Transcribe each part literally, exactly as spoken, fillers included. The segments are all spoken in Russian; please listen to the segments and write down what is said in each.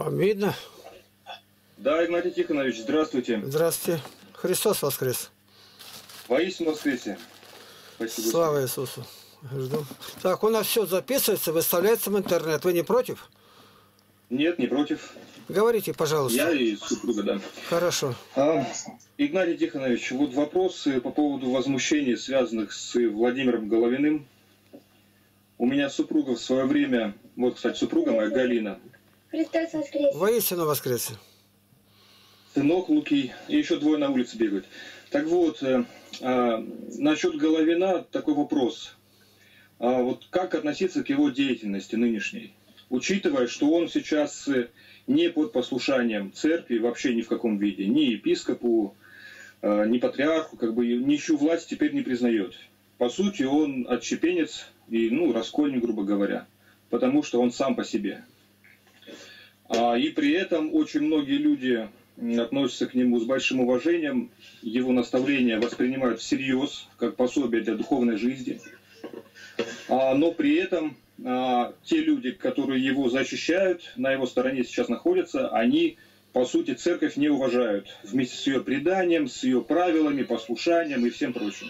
Вам видно? Да, Игнатий Тихонович, здравствуйте. Здравствуйте. Христос воскрес. Воистину воскресе. Спасибо. Слава Иисусу. Жду. Так, у нас все записывается, выставляется в интернет. Вы не против? Нет, не против. Говорите, пожалуйста. Я и супруга, да. Хорошо. А, Игнатий Тихонович, вот вопросы по поводу возмущений, связанных с Владимиром Головиным. У меня супруга в свое время, вот, кстати, супруга моя, Галина. Христос воскрес. Воистину воскресе. Сынок Луки, и еще двое на улице бегают. Так вот, э, э, насчет Головина такой вопрос. А вот как относиться к его деятельности нынешней? Учитывая, что он сейчас не под послушанием церкви вообще ни в каком виде, ни епископу, э, ни патриарху, как бы ничью власть теперь не признает. По сути, он отщепенец и, ну, раскольник, грубо говоря, потому что он сам по себе. А, и при этом очень многие люди относятся к нему с большим уважением, его наставления воспринимают всерьез, как пособие для духовной жизни. А, но при этом а, те люди, которые его защищают, на его стороне сейчас находятся, они, по сути, церковь не уважают вместе с ее преданием, с ее правилами, послушанием и всем прочим.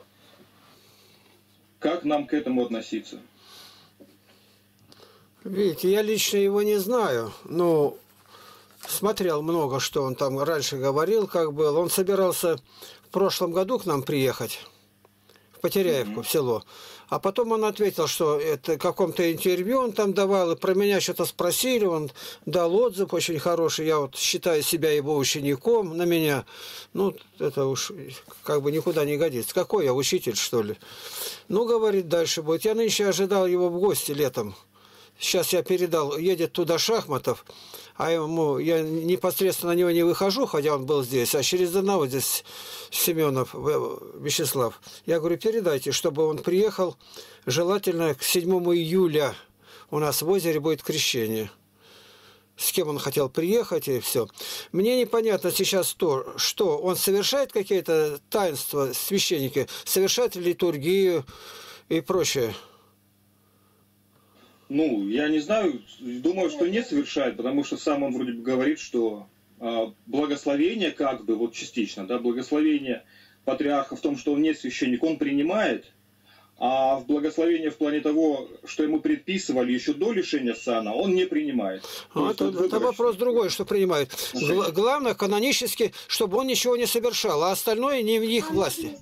Как нам к этому относиться? Видите, я лично его не знаю, но смотрел много, что он там раньше говорил, как был. Он собирался в прошлом году к нам приехать, в Потеряевку, mm-hmm. в село. А потом он ответил, что это в каком-то интервью он там давал, и про меня что-то спросили, он дал отзыв очень хороший, я вот считаю себя его учеником на меня. Ну, это уж как бы никуда не годится. Какой я, учитель, что ли? Ну, говорит, дальше будет. Я нынче ожидал его в гости летом. Сейчас я передал, едет туда Шахматов, а ему, я непосредственно на него не выхожу, хотя он был здесь, а через одного здесь Семенов Вячеслав. Я говорю, передайте, чтобы он приехал, желательно к седьмому июля у нас в озере будет крещение. С кем он хотел приехать и все. Мне непонятно сейчас то, что он совершает какие-то таинства, священники, совершает литургию и прочее. Ну, я не знаю, думаю, что не совершает, потому что сам он вроде бы говорит, что э, благословение, как бы, вот частично, да, благословение патриарха в том, что он не священник, он принимает, а в благословение в плане того, что ему предписывали еще до лишения сана, он не принимает. А, это, это вопрос другой, что принимает. Гла главное, канонически, чтобы он ничего не совершал, а остальное не в их власти.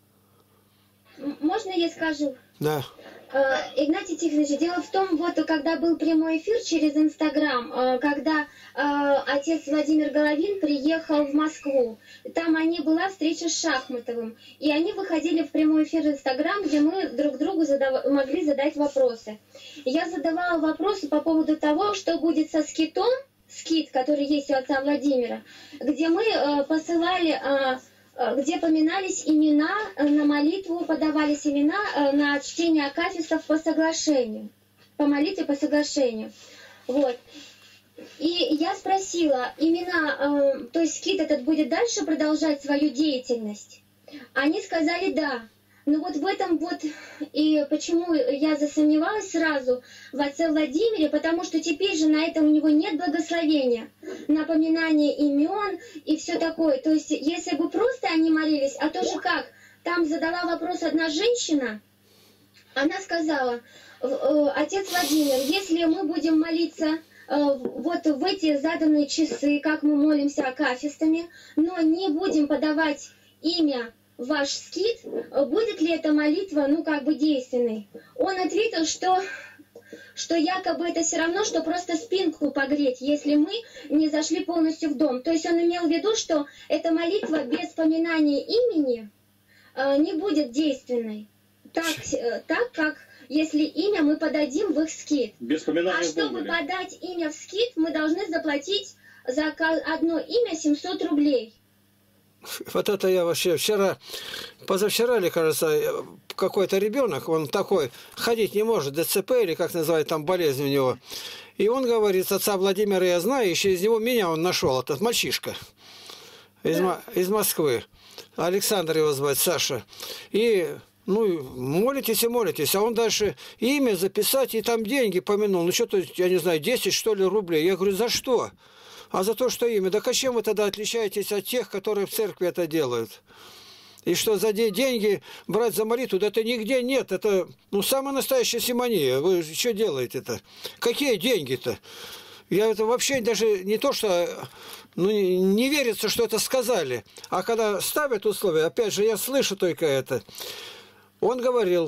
Можно я скажу? Да. Игнатий Тихонович, дело в том, вот когда был прямой эфир через Инстаграм, когда э, отец Владимир Головин приехал в Москву, там они была встреча с Шахматовым, и они выходили в прямой эфир Инстаграм, где мы друг другу задав... могли задать вопросы. Я задавала вопросы по поводу того, что будет со скитом, скит, который есть у отца Владимира, где мы э, посылали... Э, где поминались имена, на молитву подавались имена, на чтение акафистов по соглашению, по молитве по соглашению. Вот. И я спросила, имена, то есть скит этот будет дальше продолжать свою деятельность? Они сказали да. Ну вот в этом вот и почему я засомневалась сразу в отце Владимире, потому что теперь же на это у него нет благословения, напоминание имен и все такое. То есть если бы просто они молились, а то же как, там задала вопрос одна женщина, она сказала, отец Владимир, если мы будем молиться вот в эти заданные часы, как мы молимся акафистами, но не будем подавать имя ваш скит, будет ли эта молитва, ну, как бы действенной? Он ответил, что, что якобы это все равно, что просто спинку погреть, если мы не зашли полностью в дом. То есть он имел в виду, что эта молитва без поминания имени э, не будет действенной. Так, э, так как если имя мы подадим в их скит. Без поминания а чтобы Бога, подать имя в скит, мы должны заплатить за одно имя семьсот рублей. Вот это я вообще вчера, позавчера, или, кажется, какой-то ребенок, он такой, ходить не может, ДЦП или как называют, там болезнь у него. И он говорит, отца Владимира я знаю, и через него меня он нашел, этот мальчишка из, из Москвы. Александр его звать, Саша. И Ну, молитесь и молитесь. А он дальше имя записать и там деньги помянул. Ну, что-то, я не знаю, десять, что ли, рублей. Я говорю, за что? А за то, что имя. Да а чем вы тогда отличаетесь от тех, которые в церкви это делают? И что за деньги брать за молитву? Да это нигде нет. Это, ну, самая настоящая симония. Вы что делаете-то? Какие деньги-то? Я это вообще даже не то, что... Ну, не верится, что это сказали. А когда ставят условия, опять же, я слышу только это. Он говорил...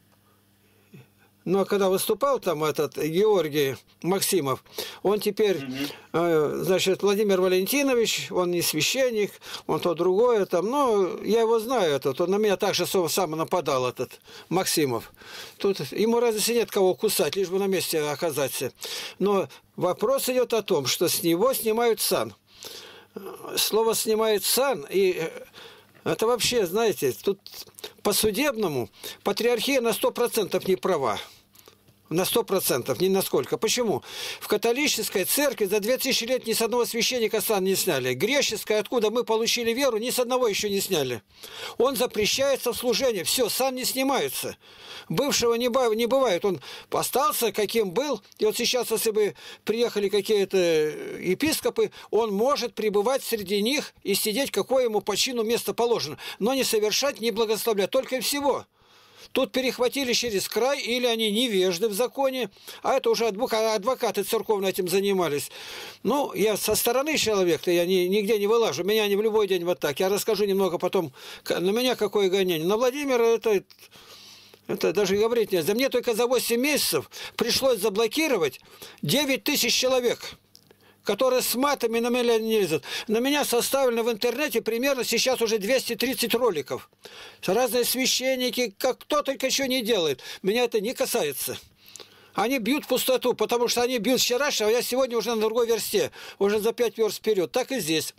Но когда выступал там этот Георгий Максимов, он теперь, mm-hmm. э, значит, Владимир Валентинович, он не священник, он то другое там, ну, я его знаю, этот, он на меня также сам нападал, этот Максимов. Тут ему разве нет кого кусать, лишь бы на месте оказаться. Но вопрос идет о том, что с него снимают сан. Слово «снимает сан» и... Это вообще, знаете, тут по-судебному патриархия на сто процентов не права. На сто процентов, ни на сколько. Почему? В католической церкви за две тысячи лет ни с одного священника сан не сняли. Греческая, откуда мы получили веру, ни с одного еще не сняли. Он запрещается в служении. Все, сан не снимается. Бывшего не бывает. Он остался, каким был. И вот сейчас, если бы приехали какие-то епископы, он может пребывать среди них и сидеть, какое ему по чину место положено. Но не совершать, не благословлять. Только и всего. Тут перехватили через край, или они невежды в законе, а это уже адвокаты церковные этим занимались. Ну, я со стороны человека, я ни, нигде не вылажу, меня не в любой день вот так. Я расскажу немного потом, на меня какое гонение. На Владимира это, это даже говорить нельзя. Мне только за восемь месяцев пришлось заблокировать девять тысяч человек, которые с матами на меня не лезут. На меня составлено в интернете примерно сейчас уже двести тридцать роликов. Разные священники, как кто только еще не делает. Меня это не касается. Они бьют в пустоту, потому что они бьют вчерашнего, а я сегодня уже на другой версте, уже за пять верст вперед. Так и здесь.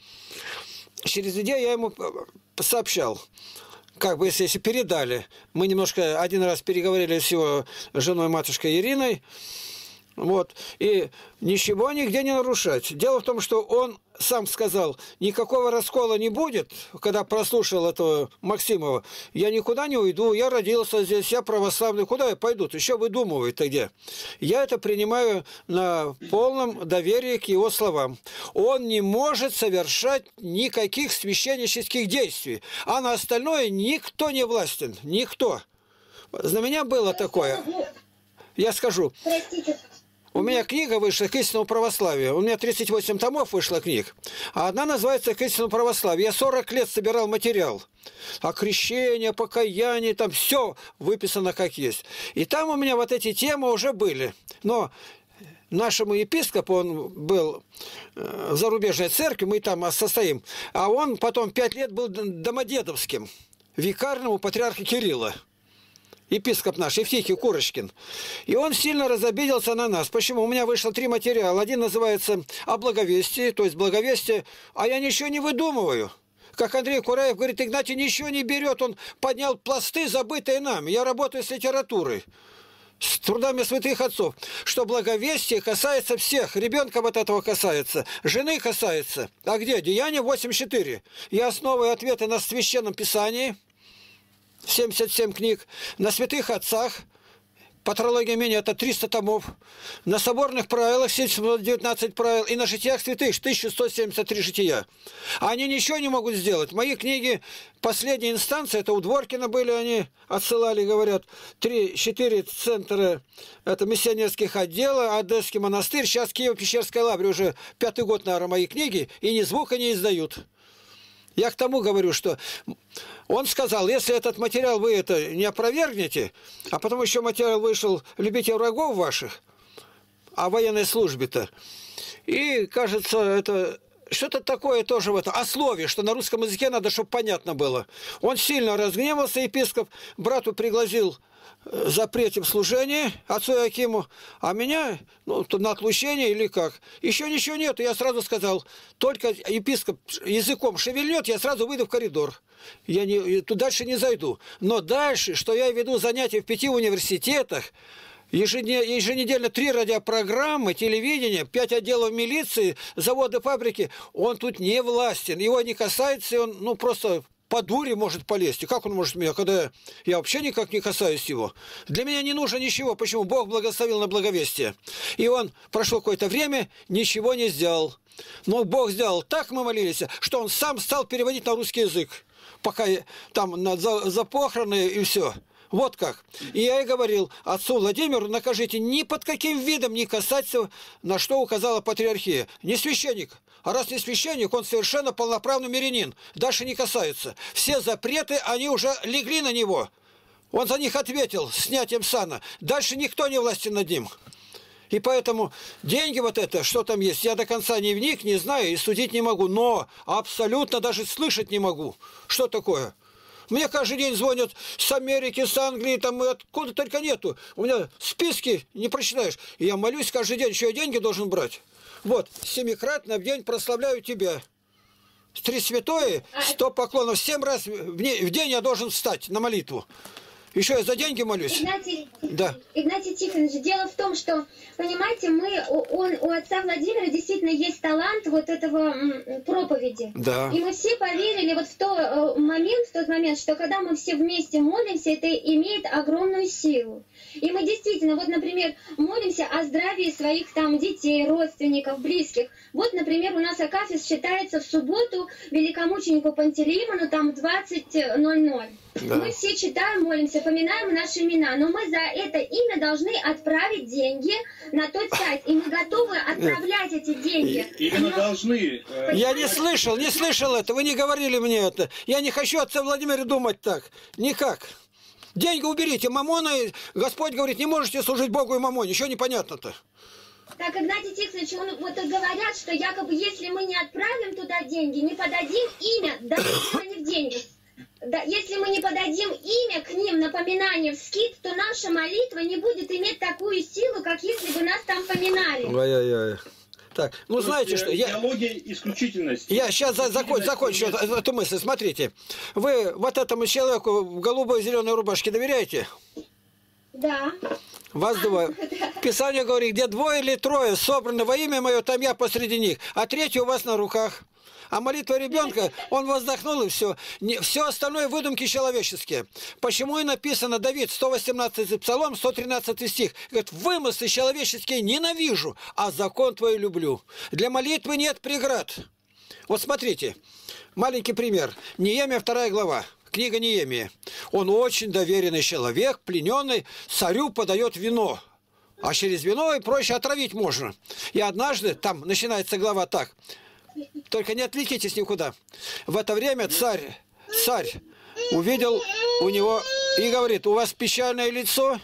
Через неделю я ему сообщал. Как бы, если, если передали. Мы немножко один раз переговорили с его женой, матушкой Ириной. Вот. И ничего нигде не нарушать. Дело в том, что он сам сказал, никакого раскола не будет, когда прослушал этого Максимова. Я никуда не уйду, я родился здесь, я православный. Куда я пойду? Еще выдумывает-то где? Я это принимаю на полном доверии к его словам. Он не может совершать никаких священнических действий. А на остальное никто не властен. Никто. На меня было такое. Я скажу. Простите. У меня книга вышла «К истинному православию». У меня тридцать восемь томов вышло книг. А одна называется «К истинному православию». Я сорок лет собирал материал. О крещении, о покаянии, там все выписано как есть. И там у меня вот эти темы уже были. Но нашему епископу, он был в зарубежной церкви, мы там состоим, а он потом пять лет был домодедовским, викарным у патриарха Кирилла. Епископ наш, Евтихий Курочкин. И он сильно разобиделся на нас. Почему? У меня вышло три материала. Один называется «О благовестии», то есть благовестие, а я ничего не выдумываю. Как Андрей Кураев говорит, Игнатий ничего не берет, он поднял пласты, забытые нами. Я работаю с литературой, с трудами святых отцов, что благовестие касается всех. Ребенка вот этого касается, жены касается. А где? Деяние восемьдесят четыре. Я основываю ответы на Священном Писании, семьдесят семь книг, на святых отцах, патрология имени это триста томов, на соборных правилах семьсот девятнадцать правил и на житиях святых тысяча сто семьдесят три жития. Они ничего не могут сделать. Мои книги, последняя инстанция, это у Дворкина были, они отсылали, говорят, три-четыре центра это миссионерских отдела, Одесский монастырь, сейчас Киево-Печерская лавра, уже пятый год, наверное, мои книги, и ни звука не издают. Я к тому говорю, что он сказал, если этот материал вы это не опровергнете, а потом еще материал вышел «Любите врагов ваших», о военной службе-то, и, кажется, это что-то такое тоже в этом, о слове, что на русском языке надо, чтобы понятно было. Он сильно разгневался, епископ, брату пригласил запрете в служении отцу Иоакиму, а меня ну, на отлучение или как. Еще ничего нет. Я сразу сказал, только епископ языком шевельнет, я сразу выйду в коридор. Я не, туда дальше не зайду. Но дальше, что я веду занятия в пяти университетах, еженедельно три радиопрограммы, телевидение, пять отделов милиции, заводы, фабрики, он тут не властен. Его не касается, и он ну, просто по дуре может полезть. И как он может меня, когда я вообще никак не касаюсь его? Для меня не нужно ничего. Почему? Бог благословил на благовестие. И он, прошло какое-то время, ничего не сделал. Но Бог сделал так, мы молились, что он сам стал переводить на русский язык. Пока там на, за, за похороны и все. Вот как. И я и говорил отцу Владимиру, накажите ни под каким видом не касаться, на что указала патриархия. Не священник. А раз не священник, он совершенно полноправный мирянин. Дальше не касается. Все запреты, они уже легли на него. Он за них ответил снятием сана. Дальше никто не властен над ним. И поэтому деньги вот это, что там есть, я до конца не вник, не знаю и судить не могу. Но абсолютно даже слышать не могу. Что такое? Мне каждый день звонят с Америки, с Англии, там и откуда только нету. У меня списки не прочитаешь. И я молюсь каждый день, еще я деньги должен брать. Вот, семикратно в день прославляю тебя. Три святое, сто поклонов. Семь раз в день я должен встать на молитву. Еще я за деньги молюсь. Игнатий, да. Игнатий Тихонович, дело в том, что, понимаете, мы, он, у отца Владимира действительно есть талант вот этого проповеди. Да. И мы все поверили вот в тот момент, в тот момент, что когда мы все вместе молимся, это имеет огромную силу. И мы действительно, вот, например, молимся о здравии своих там детей, родственников, близких. Вот, например, у нас Акафист считается в субботу великомученику Пантелеймону там в двадцать ноль ноль. Да. Мы все читаем, молимся, поминаем наши имена, но мы за это имя должны отправить деньги на тот сайт, и мы готовы отправлять Нет. эти деньги. Именно но... должны. Я не слышал, не слышал это, вы не говорили мне это. Я не хочу отца Владимира думать так, никак. Деньги уберите, мамона, Господь говорит, не можете служить Богу и мамоне, еще непонятно-то. Так, Игнатий Тихонович, он, вот говорят, что якобы если мы не отправим туда деньги, не подадим имя, даже если не в деньгах, да, если мы не подадим имя к ним, напоминание в скит, то наша молитва не будет иметь такую силу, как если бы нас там поминали. Ой-ой-ой. Так, ну то знаете что, я... Идеология исключительности. Я сейчас закончу, закончу эту, эту мысль. Смотрите, вы вот этому человеку в голубой зеленой рубашке доверяете? Да. Вас двое. Писание говорит, где двое или трое собраны во имя мое, там я посреди них, а третий у вас на руках. А молитва ребенка, он воздохнул и все. Не, все остальное выдумки человеческие. Почему и написано, Давид, сто восемнадцатый псалом, сто тринадцатый стих, говорит, вымыслы человеческие ненавижу, а закон твой люблю. Для молитвы нет преград. Вот смотрите, маленький пример. Неемия, вторая глава. Книга Неемии. Он очень доверенный человек, плененный, царю подает вино. А через вино и проще отравить можно. И однажды, там начинается глава так, только не отвлекитесь никуда. В это время царь, царь увидел у него и говорит, у вас печальное лицо?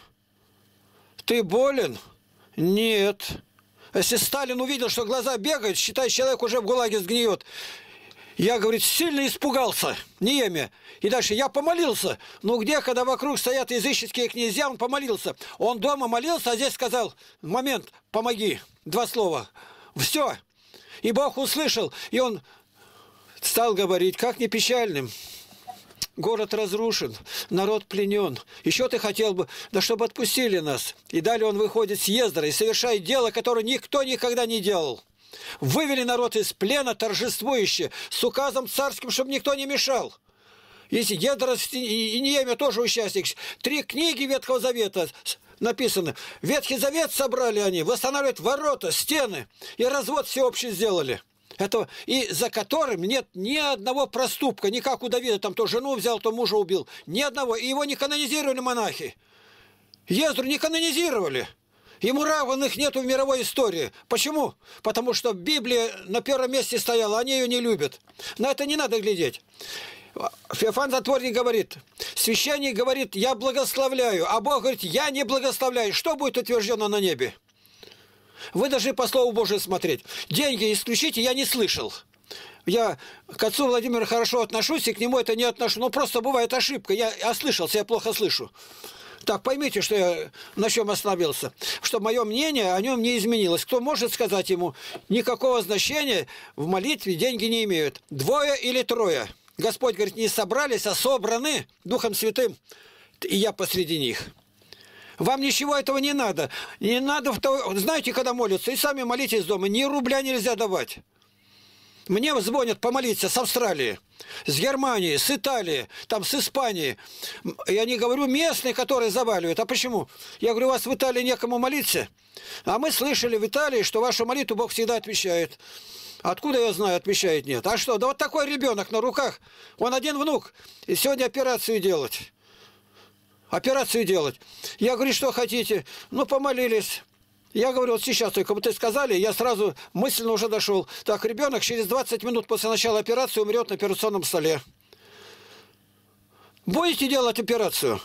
Ты болен? Нет. Если Сталин увидел, что глаза бегают, считай, человек уже в ГУЛАГе сгниет. Я, говорит, сильно испугался, Неемия. И дальше я помолился. Ну где, когда вокруг стоят языческие князья, он помолился. Он дома молился, а здесь сказал, момент, помоги. Два слова. Все. И Бог услышал, и он стал говорить, как не печальным. Город разрушен, народ пленен. Еще ты хотел бы, да чтобы отпустили нас. И далее он выходит с Ездра и совершает дело, которое никто никогда не делал. Вывели народ из плена торжествующе, с указом царским, чтобы никто не мешал. Если Ездра и Неемия тоже участник. Три книги Ветхого Завета написано. Ветхий Завет собрали они, восстанавливают ворота, стены. И развод всеобщий сделали. Это, и за которым нет ни одного проступка. Не как у Давида, там то жену взял, то мужа убил. Ни одного. И его не канонизировали монахи. Ездру не канонизировали. Ему равных нету в мировой истории. Почему? Потому что Библия на первом месте стояла, они ее не любят. На это не надо глядеть. Феофан Затворник говорит, священник говорит, я благословляю, а Бог говорит, я не благословляю. Что будет утверждено на небе? Вы должны по Слову Божию смотреть. Деньги исключите, я не слышал. Я к отцу Владимиру хорошо отношусь, и к нему это не отношу. Но просто бывает ошибка, я ослышался, я плохо слышу. Так, поймите, что я на чем остановился. Что мое мнение о нем не изменилось. Кто может сказать ему, никакого значения в молитве деньги не имеют. Двое или трое. Господь говорит, не собрались, а собраны Духом Святым, и я посреди них. Вам ничего этого не надо. Не надо, в то... знаете, когда молятся, и сами молитесь дома, ни рубля нельзя давать. Мне звонят помолиться с Австралии, с Германии, с Италии, там с Испании. Я не говорю местные, которые заваливают. А почему? Я говорю, у вас в Италии некому молиться. А мы слышали в Италии, что вашу молитву Бог всегда отвечает. Откуда я знаю, отвечает нет. А что? Да вот такой ребенок на руках. Он один внук. И сегодня операцию делать. Операцию делать. Я говорю, что хотите? Ну, помолились. Я говорю, вот сейчас только вот вы сказали, я сразу мысленно уже дошел. Так, ребенок через двадцать минут после начала операции умрет на операционном столе. Будете делать операцию?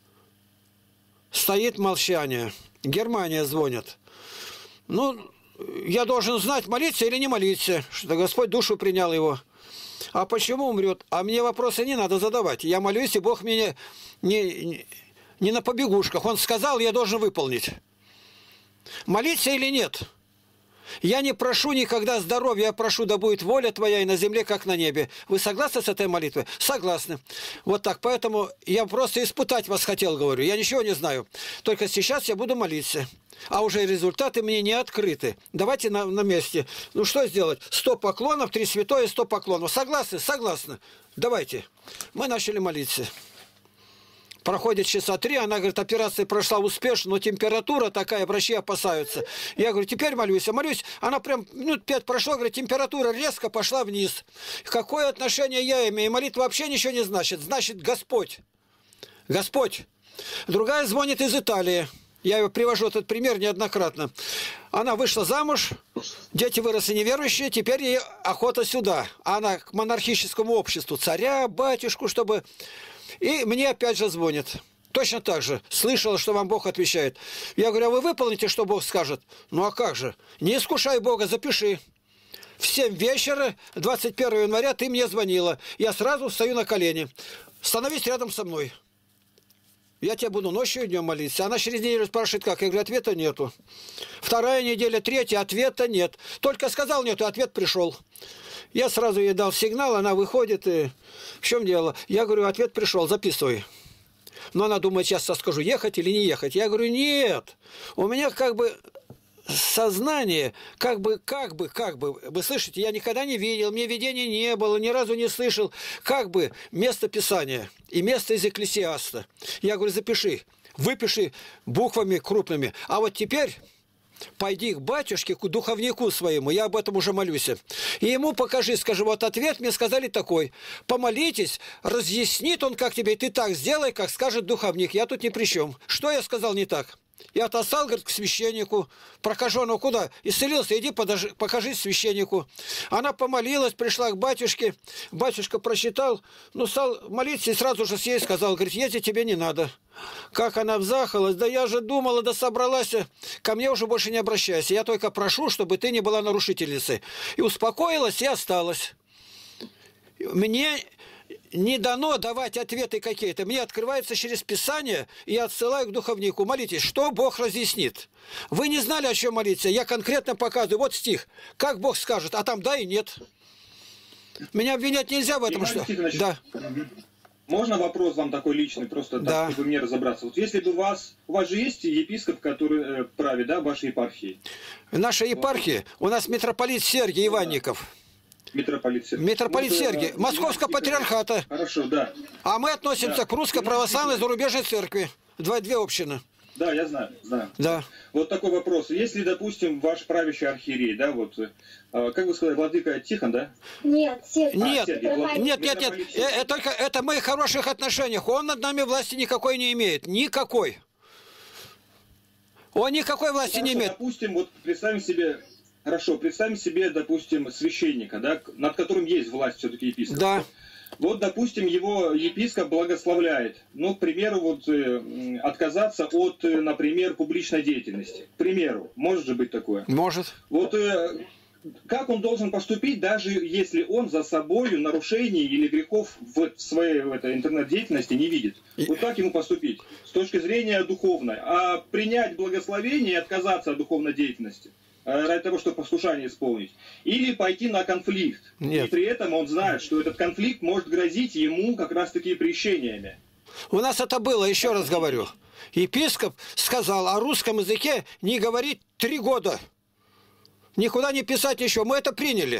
Стоит молчание. Германия звонит. Ну, я должен знать, молиться или не молиться, что Господь душу принял его. А почему умрет? А мне вопросы не надо задавать. Я молюсь, и Бог меня не, не на побегушках. Он сказал, я должен выполнить. Молиться или нет? Я не прошу никогда здоровья, я прошу, да будет воля твоя и на земле, как на небе. Вы согласны с этой молитвой? Согласны. Вот так, поэтому я просто испытать вас хотел, говорю. Я ничего не знаю. Только сейчас я буду молиться. А уже результаты мне не открыты. Давайте на, на месте. Ну что сделать? сто поклонов, три святое, сто поклонов. Согласны? Согласны. Давайте. Мы начали молиться. Проходит часа три, она говорит, операция прошла успешно, но температура такая, врачи опасаются. Я говорю, теперь молюсь. Я молюсь, она прям минут пять прошло, говорит, температура резко пошла вниз. Какое отношение я имею? Молитва вообще ничего не значит. Значит, Господь. Господь. Другая звонит из Италии. Я его привожу этот пример неоднократно. Она вышла замуж, дети выросли неверующие, теперь ей охота сюда. Она к монархическому обществу, царя, батюшку, чтобы... И мне опять же звонит. Точно так же. Слышала, что вам Бог отвечает. Я говорю, а вы выполните, что Бог скажет? Ну а как же? Не искушай Бога, запиши. В семь вечера, двадцать первого января, ты мне звонила. Я сразу встаю на колени. Становись рядом со мной. Я тебе буду ночью и днем молиться. Она через неделю спрашивает, как? Я говорю, ответа нету. Вторая неделя, третья, ответа нет. Только сказал нету, ответ пришел. Я сразу ей дал сигнал, она выходит, и в чем дело? Я говорю, ответ пришел, записывай. Но она думает, сейчас я скажу, ехать или не ехать. Я говорю, нет, у меня как бы сознание, как бы, как бы, как бы, вы слышите, я никогда не видел, мне видения не было, ни разу не слышал, как бы место Писания и место из Экклесиаста. Я говорю, запиши, выпиши буквами крупными. А вот теперь... Пойди к батюшке, к духовнику своему, я об этом уже молюсь. И ему покажи, скажи, вот ответ мне сказали такой. Помолитесь, разъяснит он, как тебе, и ты так сделай, как скажет духовник. Я тут ни при чем. Что я сказал не так? Я отослал, говорит, к священнику, прокаженного куда? Исцелился, иди подожи, покажи священнику. Она помолилась, пришла к батюшке, батюшка прочитал, ну, стал молиться и сразу же съесть, сказал, говорит, ездить тебе не надо. Как она взахалась, да я же думала, да собралась, ко мне уже больше не обращайся, я только прошу, чтобы ты не была нарушительницей. И успокоилась, и осталась. Мне... не дано давать ответы какие-то. Мне открывается через Писание, и я отсылаю к духовнику. Молитесь, что Бог разъяснит. Вы не знали, о чем молиться. Я конкретно показываю. Вот стих. Как Бог скажет, а там да и нет. Меня обвинять нельзя в этом. Иван что... Никитич, да. Можно вопрос вам такой личный, просто так, да. чтобы мне разобраться? Вот если бы у вас, у вас же есть епископ, который э, правит, да, вашей епархии? В нашей епархии у нас митрополит Сергий Иванников. Митрополит Сергий. Митрополит вот, Сергий. Э, Московского патриархата. Хорошо, да. А мы относимся да. к Русской Православной Зарубежной Церкви. Два, две общины. Да, я знаю, знаю. Да. Вот такой вопрос. Если, допустим, ваш правящий архиерей, да, вот, э, как вы сказали, владыка Тихон, да? Нет, Сергий. Нет, а, Сергий, Влад... нет, нет, нет. Это, только, это мы в хороших отношениях. Он над нами власти никакой не имеет. Никакой. Он никакой власти Хорошо, не имеет. Допустим, вот представим себе... Хорошо, представим себе, допустим, священника, да, над которым есть власть все-таки епископ. Да. Вот, допустим, его епископ благословляет, ну, к примеру, вот, э, отказаться от, э, например, публичной деятельности. К примеру, может же быть такое? Может. Вот э, как он должен поступить, даже если он за собой нарушений или грехов в своей в этой интернет-деятельности не видит? Вот как ему поступить с точки зрения духовной? А принять благословение и отказаться от духовной деятельности? Ради того, чтобы послушание исполнить. Или пойти на конфликт. Нет. И при этом он знает, что этот конфликт может грозить ему как раз-таки прещениями. У нас это было, еще раз говорю. Епископ сказал о русском языке не говорить три года. Никуда не писать ничего. Мы это приняли.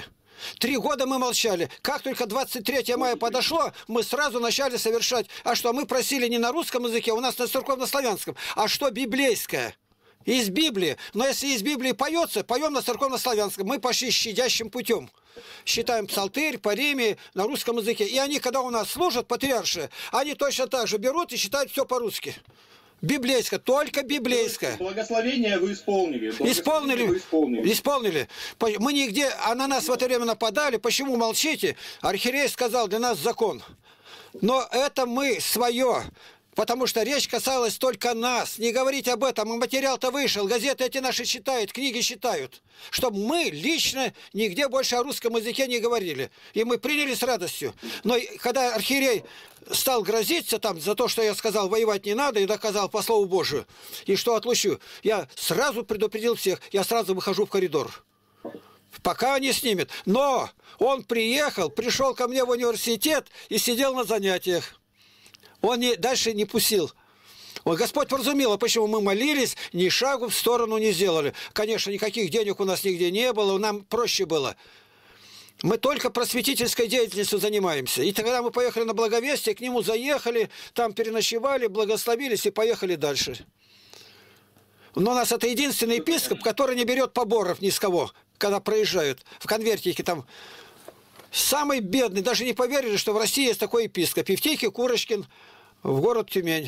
Три года мы молчали. Как только двадцать третьего мая подошло, мы сразу начали совершать. А что, мы просили не на русском языке, у нас на церковно-славянском, а что библейское. Из Библии. Но если из Библии поется, поем на церковно-славянском. Мы пошли щадящим путем. Считаем псалтырь, парими на русском языке. И они, когда у нас служат, патриарши, они точно так же берут и считают все по-русски. Библейское, только библейское. Благословение вы исполнили. Исполнили, вы исполнили. Исполнили. Мы нигде, а на нас в это время нападали. Почему молчите? Архиерей сказал, для нас закон. Но это мы свое. Потому что речь касалась только нас. Не говорить об этом. Материал-то вышел. Газеты эти наши читают, книги читают. Чтобы мы лично нигде больше о русском языке не говорили. И мы приняли с радостью. Но когда архиерей стал грозиться там за то, что я сказал, воевать не надо, и доказал по слову Божию, и что отлучу, я сразу предупредил всех. Я сразу выхожу в коридор. Пока не снимет. Но он приехал, пришел ко мне в университет и сидел на занятиях. Он не, дальше не пустил. Он, Господь вразумил, а почему мы молились, ни шагу в сторону не сделали. Конечно, никаких денег у нас нигде не было, нам проще было. Мы только просветительской деятельностью занимаемся. И тогда мы поехали на Благовестие, к нему заехали, там переночевали, благословились и поехали дальше. Но у нас это единственный епископ, который не берет поборов ни с кого, когда проезжают в конвертике там. Самый бедный, даже не поверили, что в России есть такой епископ. Евтихий Курочкин, в город Тюмень.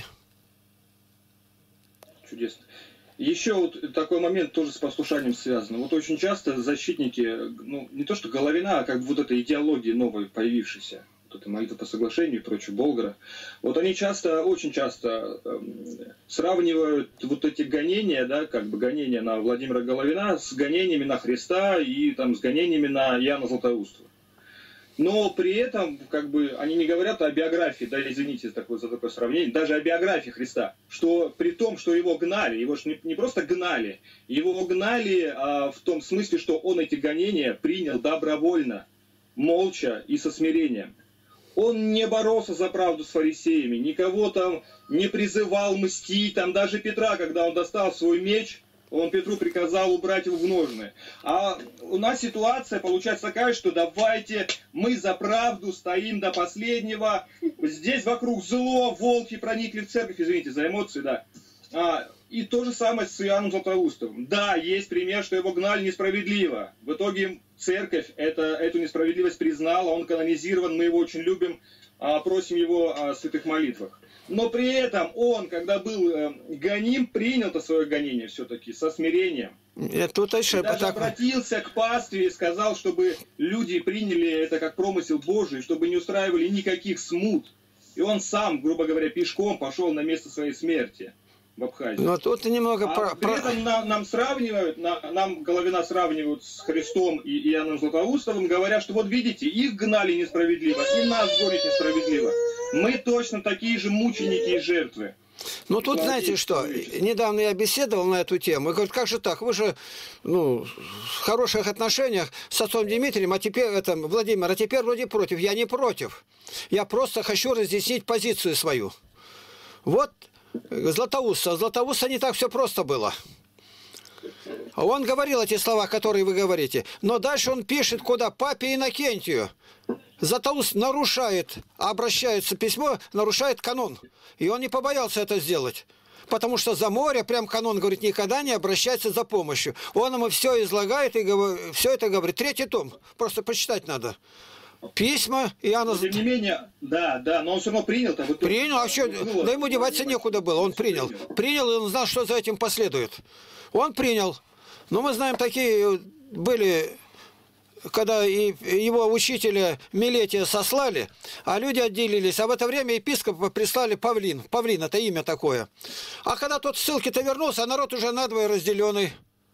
Чудесно. Еще вот такой момент тоже с послушанием связан. Вот очень часто защитники, ну, не то что Головина, а как бы вот этой идеологии новой появившейся, вот это молитва по соглашению и прочее, Болгара, вот они часто, очень часто э, сравнивают вот эти гонения, да, как бы гонения на Владимира Головина с гонениями на Христа и там с гонениями на Иоанна Златоустова. Но при этом, как бы, они не говорят о биографии, да, извините за такое, за такое сравнение, даже о биографии Христа, что при том, что его гнали, его же не, не просто гнали, его гнали а, в том смысле, что он эти гонения принял добровольно, молча и со смирением. Он не боролся за правду с фарисеями, никого там не призывал мстить, там даже Петра, когда он достал свой меч, он Петру приказал убрать его в ножны. А у нас ситуация получается такая, что давайте мы за правду стоим до последнего. Здесь вокруг зло, волки проникли в церковь, извините за эмоции, да. А, и то же самое с Иоанном Златоустовым. Да, есть пример, что его гнали несправедливо. В итоге церковь это, эту несправедливость признала, он канонизирован, мы его очень любим, а, просим его о святых молитвах. Но при этом он, когда был э, гоним, принял-то свое гонение все-таки со смирением. Это и даже так... обратился к пастве и сказал, чтобы люди приняли это как промысел Божий, чтобы не устраивали никаких смут. И он сам, грубо говоря, пешком пошел на место своей смерти в Абхазии. Но тут немного... А про... при этом нам, нам сравнивают, на, нам Головина сравнивают с Христом и Иоанном Златоустовым, говоря, что вот видите, их гнали несправедливо, и нас гонят несправедливо. Мы точно такие же мученики и жертвы. Ну тут, знаете что, недавно я беседовал на эту тему, и говорю, как же так, вы же ну, в хороших отношениях с отцом Дмитрием, а теперь, это, Владимир, а теперь вроде против. Я не против. Я просто хочу разъяснить позицию свою. Вот Златоуста. Златоуста не так все просто было. Он говорил эти слова, которые вы говорите, но дальше он пишет куда? Папе Иннокентию. Златоуст нарушает, обращается письмо, нарушает канон. И он не побоялся это сделать. Потому что за море, прям канон, говорит, никогда не обращается за помощью. Он ему все излагает и говорит, все это говорит. Третий том. Просто почитать надо. Письма Иоанна... Но, тем не менее, да, да, но он все равно принял-то. Принял, а что? Да ему деваться некуда было. Он принял. Принял, и он знал, что за этим последует. Он принял. Но мы знаем, такие были... Когда и его учителя Милетия сослали, а люди отделились, а в это время епископа прислали Павлин. Павлин – это имя такое. А когда тот в ссылке-то вернулся, а народ уже надвое разделенный.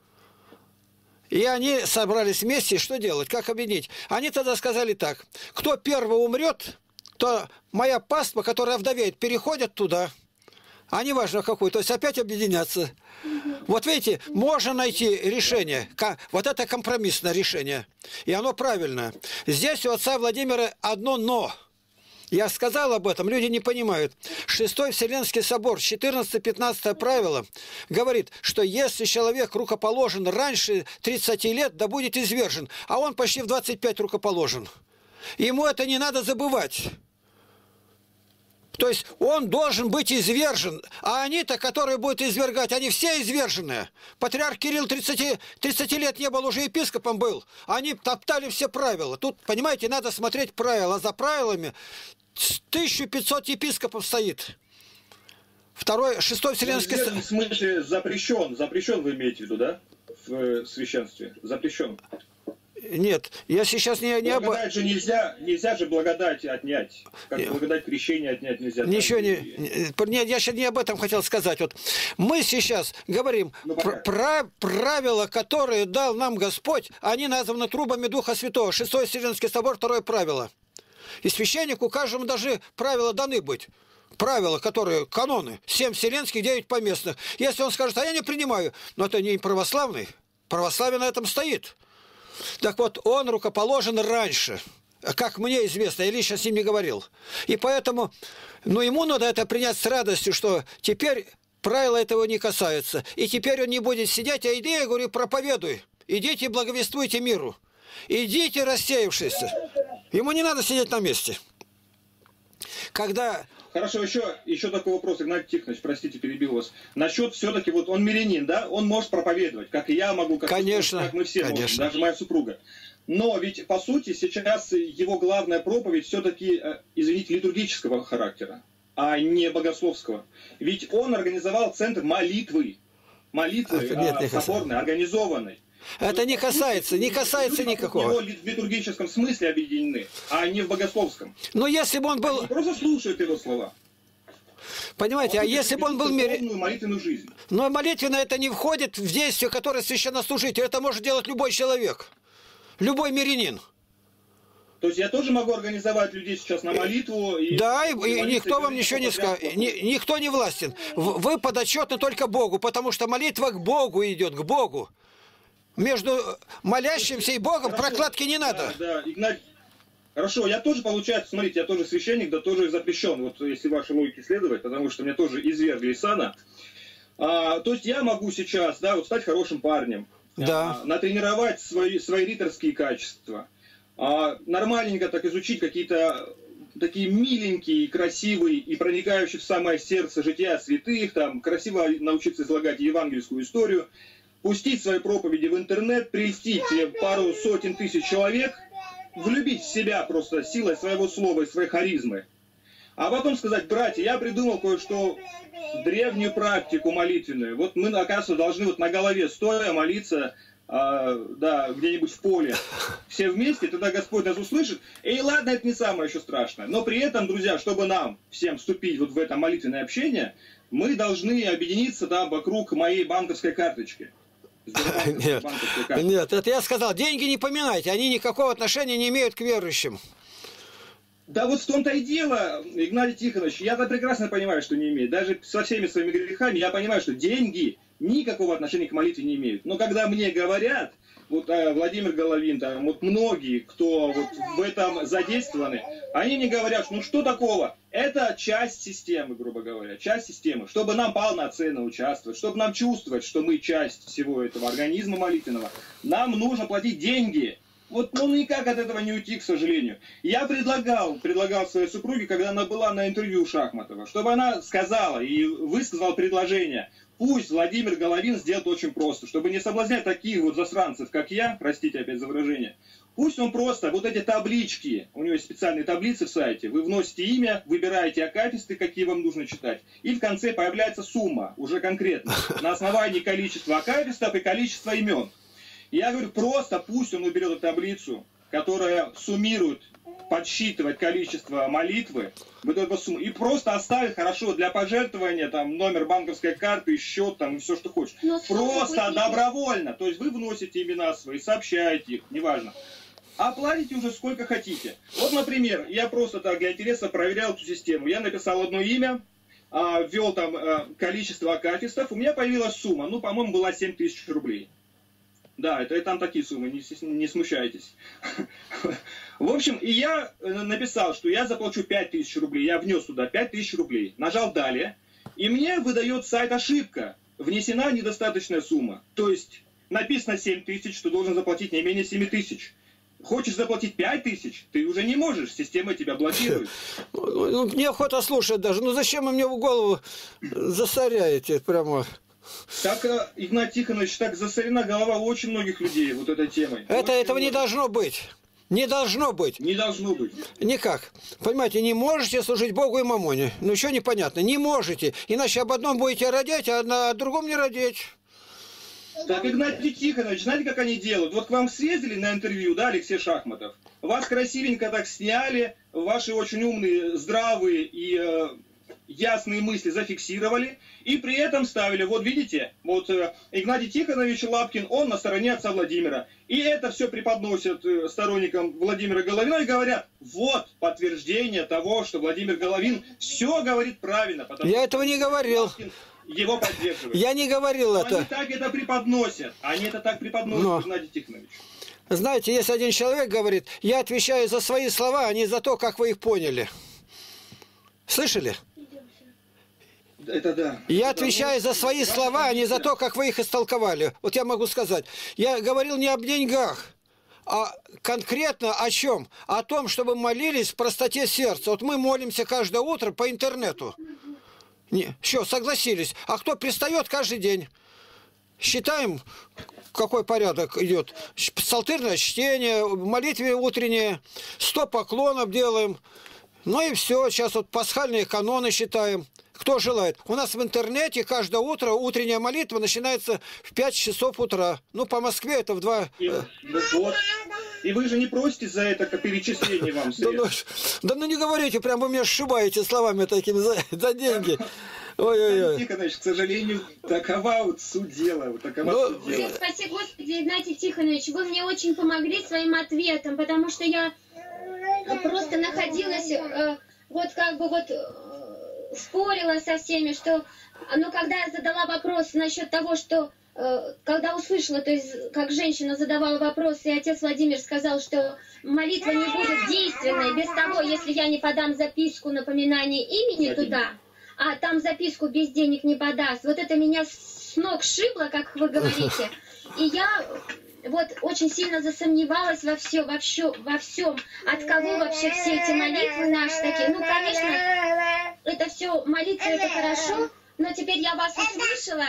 И они собрались вместе, что делать, как объединить? Они тогда сказали так: кто первый умрет, то моя паства, которая вдовеет, переходят туда. А не важно какой, то есть опять объединяться. Вот видите, можно найти решение. Вот это компромиссное решение. И оно правильное. Здесь у отца Владимира одно «но». Я сказал об этом, люди не понимают. Шестой Вселенский собор, четырнадцатое-пятнадцатое правило, говорит, что если человек рукоположен раньше тридцати лет, да будет извержен. А он почти в двадцать пять рукоположен. Ему это не надо забывать. То есть он должен быть извержен. А они-то, которые будут извергать, они все изверженные. Патриарх Кирилл тридцать, тридцать лет не был, уже епископом был. Они топтали все правила. Тут, понимаете, надо смотреть правила. За правилами тысяча пятьсот епископов стоит. Второй, шестой Вселенский... В смысле запрещен. Запрещен вы имеете в виду, да? В священстве. Запрещен. Нет, я сейчас не... не благодать об... же нельзя, нельзя же благодать отнять. Как Нет. благодать крещения отнять нельзя. Ничего не... Нет, я сейчас не об этом хотел сказать. Вот мы сейчас говорим, ну, про правила, которые дал нам Господь, они названы трубами Духа Святого. Шестой Вселенский собор, второе правило. И священнику каждому даже правила даны быть. Правила, которые, каноны, семь вселенских, девять поместных. Если он скажет, а я не принимаю, но это не православный. Православие на этом стоит. Так вот, он рукоположен раньше, как мне известно, я лично с ним не говорил. И поэтому, ну, ему надо это принять с радостью, что теперь правила этого не касаются. И теперь он не будет сидеть, а иди, я говорю, проповедуй. Идите, благовествуйте миру. Идите, рассеявшиеся. Ему не надо сидеть на месте. Когда... Хорошо, еще, еще такой вопрос, Игнатий Тихонович, простите, перебил вас. Насчет все-таки, вот он мирянин, да, он может проповедовать, как и я могу, как, конечно, как мы все конечно. можем, даже моя супруга. Но ведь, по сути, сейчас его главная проповедь все-таки, извините, литургического характера, а не богословского. Ведь он организовал центр молитвы, молитвы а, нет, а, соборной, организованной. Это не касается, не касается никакого. Люди в литургическом смысле объединены, а не в богословском. Но если бы он был... Они просто слушают его слова. Понимаете, а, а если бы он был... Мир... молитвенную жизнь. Но молитвенно это не входит в действие, которое священнослужитель. Это может делать любой человек. Любой мирянин. То есть я тоже могу организовать людей сейчас на молитву? И да, и, и никто вам ничего не скажет. Ни, никто не властен. Вы подотчетны только Богу, потому что молитва к Богу идет, к Богу. Между молящимся и Богом Хорошо, прокладки не надо. Да, да, Игнат... Хорошо, я тоже, получается, смотрите, я тоже священник, да тоже запрещен, вот если вашей логике следовать, потому что меня тоже извергли из сана. А, то есть я могу сейчас, да, вот стать хорошим парнем, да. а, натренировать свои, свои риторские качества, а, нормальненько так изучить какие-то такие миленькие, красивые и проникающие в самое сердце жития святых, там, красиво научиться излагать евангельскую историю, пустить свои проповеди в интернет, прельстить пару сотен тысяч человек, влюбить в себя просто силой своего слова и своей харизмы. А потом сказать, братья, я придумал кое-что, древнюю практику молитвенную. Вот мы, оказывается, должны вот на голове стоя молиться, а, да, где-нибудь в поле. Все вместе, тогда Господь нас услышит. И ладно, это не самое еще страшное. Но при этом, друзья, чтобы нам всем вступить вот в это молитвенное общение, мы должны объединиться там вокруг моей банковской карточки. Нет, нет, это я сказал, деньги не поминайте, они никакого отношения не имеют к верующим. Да вот в том-то и дело, Игнатий Тихонович, я-то прекрасно понимаю, что не имеет. Даже со всеми своими грехами я понимаю, что деньги никакого отношения к молитве не имеют. Но когда мне говорят, вот а, Владимир Головин, там, вот многие, кто вот в этом задействованы, они мне говорят, ну что такого? Это часть системы, грубо говоря, часть системы. Чтобы нам полноценно участвовать, чтобы нам чувствовать, что мы часть всего этого организма молитвенного, нам нужно платить деньги. Вот, ну, никак от этого не уйти, к сожалению. Я предлагал, предлагал своей супруге, когда она была на интервью у Шахматова, чтобы она сказала и высказала предложение. Пусть Владимир Головин сделает очень просто, чтобы не соблазнять таких вот засранцев, как я, простите опять за выражение. Пусть он просто, вот эти таблички, у него есть специальные таблицы в сайте, вы вносите имя, выбираете акафисты, какие вам нужно читать, и в конце появляется сумма, уже конкретно, на основании количества акафистов и количества имен. Я говорю, просто пусть он уберет эту таблицу, которая суммирует, подсчитывает количество молитвы, и просто оставит хорошо для пожертвования, там, номер банковской карты, счет, там, и все, что хочешь. Просто добровольно. То есть вы вносите имена свои, сообщаете их, неважно. Оплатите уже сколько хотите. Вот, например, я просто так для интереса проверял эту систему. Я написал одно имя, ввел там количество акафистов, у меня появилась сумма, ну, по-моему, была семь тысяч рублей. Да, это и там такие суммы, не, не смущайтесь. В общем, и я написал, что я заплачу пять тысяч рублей. Я внес туда пять тысяч рублей. Нажал «Далее». И мне выдает сайт ошибка. Внесена недостаточная сумма. То есть написано семь тысяч, что должен заплатить не менее семи тысяч. Хочешь заплатить пять тысяч, ты уже не можешь, система тебя блокирует. Ну, мне охота слушать даже. Ну зачем вы мне в голову засоряете прямо? Так, Игнатий Тихонович, так засорена голова у очень многих людей вот этой темой. Это, очень этого много. не должно быть. Не должно быть. Не должно быть. Никак. Понимаете, не можете служить Богу и мамоне. Ну, что непонятно? Не можете. Иначе об одном будете родить, а на другом не родить. Так, Игнатий Тихонович, знаете, как они делают? Вот к вам съездили на интервью, да, Алексей Шахматов? Вас красивенько так сняли, ваши очень умные, здравые и э, ясные мысли зафиксировали, и при этом ставили, вот видите, вот э, Игнатий Тихонович Лапкин, он на стороне отца Владимира. И это все преподносят э, сторонникам Владимира Головина и говорят, вот подтверждение того, что Владимир Головин все говорит правильно. Потому Я этого не говорил. Лапкин его поддерживает. Я не говорил Но это. Они так это преподносят. Они это так преподносят, Но. Игнатий Тихонович. Знаете, если один человек говорит, я отвечаю за свои слова, а не за то, как вы их поняли. Слышали? Это да. Я Это отвечаю вот за свои ваша слова, а не за позиция. то, как вы их истолковали. Вот я могу сказать. Я говорил не об деньгах, а конкретно о чем? О том, чтобы молились в простоте сердца. Вот мы молимся каждое утро по интернету. Не, что, согласились. А кто пристает каждый день? Считаем, какой порядок идет. Псалтырное чтение, молитве утреннее, сто поклонов делаем. Ну и все. Сейчас вот пасхальные каноны считаем. Кто желает? У нас в интернете каждое утро утренняя молитва начинается в пять часов утра. Ну, по Москве это в два... И, ну, вот. И вы же не просите за это как перечисление вам Да ну, средств. да ну не говорите, прям вы меня сшибаете словами такими за, за деньги. Ой-ой-ой. Тихонович, к сожалению, такова вот суть дела. Вот такова Ну, суть дела. Спаси Господи, Игнатий Тихонович, вы мне очень помогли своим ответом, потому что я просто находилась, э, вот как бы вот э, спорила со всеми, что, ну, когда я задала вопрос насчет того, что, э, когда услышала, то есть, как женщина задавала вопрос, и отец Владимир сказал, что молитва не будет действенной без того, если я не подам записку напоминания имени туда, а там записку без денег не подаст. Вот это меня с ног шибло, как вы говорите. И я вот очень сильно засомневалась во все, во все, во всем. От кого вообще все эти молитвы наши такие? Ну, конечно, это все молитвы, это хорошо, но теперь я вас услышала,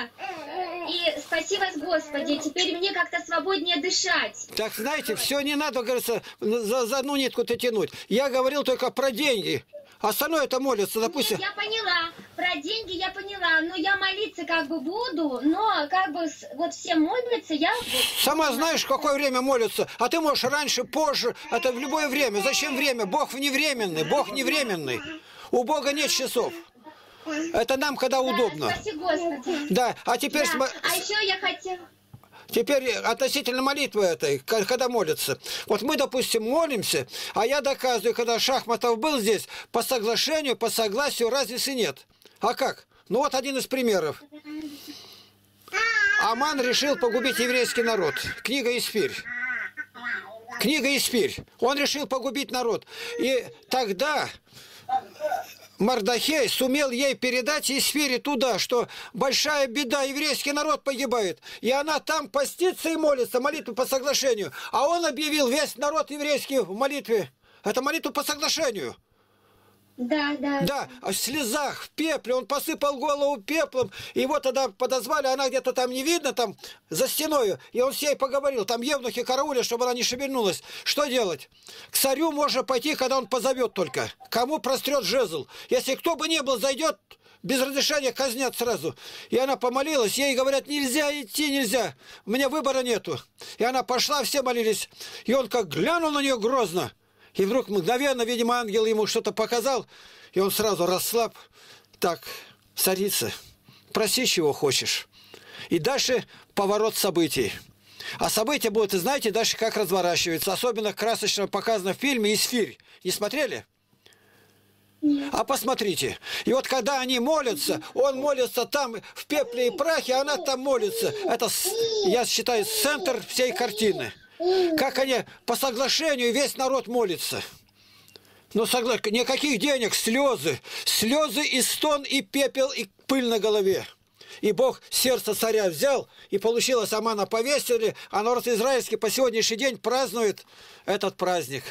и спаси вас, Господи, теперь мне как-то свободнее дышать. Так, знаете, все не надо, говорится, за, за одну нитку-то тянуть. Я говорил только про деньги. Остальное это молится, допустим. Нет, я поняла. Про деньги я поняла. Но я молиться как бы буду, но как бы с- вот все молятся, я... вот- Сама знаешь, в какое время молятся. А ты можешь раньше, позже. Это в любое время. Зачем время? Бог вневременный. Бог невременный. У Бога нет часов. Это нам, когда Да, удобно. спаси Господи. Да, а теперь... Да. смо- А еще я хотела... Теперь относительно молитвы этой, к- когда молятся. Вот мы, допустим, молимся, а я доказываю, когда Шахматов был здесь, по соглашению, по согласию разницы нет. А как? Ну вот один из примеров. Аман решил погубить еврейский народ. Книга «Испирь». Книга «Испирь». Он решил погубить народ. И тогда Мардахей сумел ей передать Испире туда, что большая беда, еврейский народ погибает. И она там постится и молится, молитву по соглашению. А он объявил весь народ еврейский в молитве. Это молитва по соглашению. Да, да. Да, в слезах, в пепле, он посыпал голову пеплом, и его тогда подозвали, она где-то там не видно, там, за стеною, и он с ней поговорил, там евнухи караулят, чтобы она не шевельнулась. Что делать? К царю можно пойти, когда он позовет только. Кому прострет жезл? Если кто бы ни был, зайдет, без разрешения казнят сразу. И она помолилась, ей говорят, нельзя идти, нельзя, у меня выбора нету. И она пошла, все молились, и он как глянул на нее грозно, и вдруг мгновенно, видимо, ангел ему что-то показал, и он сразу расслаб. Так, царица, проси, чего хочешь. И дальше поворот событий. А события будут, и знаете, дальше как разворачиваются. Особенно красочно показано в фильме «Испирь». Не смотрели? А посмотрите. И вот когда они молятся, он молится там в пепле и прахе, а она там молится. Это, я считаю, центр всей картины. Как они по соглашению весь народ молится. Но согла... никаких денег, слезы. Слезы и стон, и пепел, и пыль на голове. И Бог сердце царя взял, и получилось, Амана повесили, а народ израильский по сегодняшний день празднует этот праздник.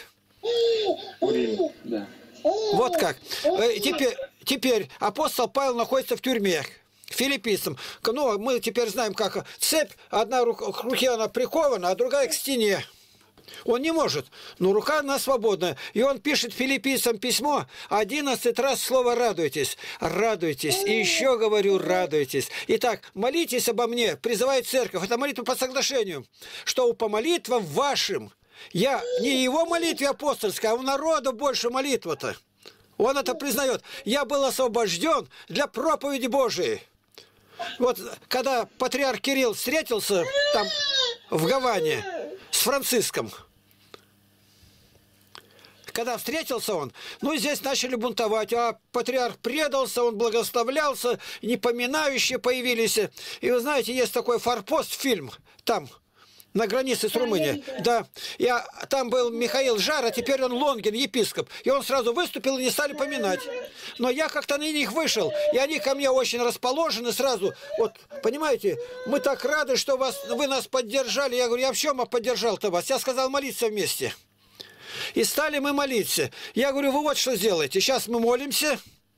Да. Вот как. Теперь, теперь апостол Павел находится в тюрьме. Филиппийцам. Ну, мы теперь знаем, как цепь, одна рука, к руке она прикована, а другая к стене. Он не может, но рука она свободная. И он пишет филиппийцам письмо, одиннадцать раз слово «радуйтесь». Радуйтесь. И еще говорю, радуйтесь. Итак, молитесь обо мне, призывает церковь. Это молитва по соглашению. Что по молитвам вашим, я не его молитве апостольской, а у народа больше молитва-то. Он это признает. Я был освобожден для проповеди Божией. Вот когда патриарх Кирилл встретился там в Гаване с Франциском, когда встретился он, ну, здесь начали бунтовать, а патриарх предался, он благословлялся, непоминающие появились. И вы знаете, есть такой «Форпост» фильм, там, на границе с Румынией. Да. Я, там был Михаил Жар, а теперь он Лонгин, епископ. И он сразу выступил, и не стали поминать. Но я как-то на них вышел, и они ко мне очень расположены сразу. Вот, понимаете, мы так рады, что вас, вы нас поддержали. Я говорю, я в чем я поддержал-то вас? Я сказал молиться вместе. И стали мы молиться. Я говорю, вы вот что сделаете. Сейчас мы молимся.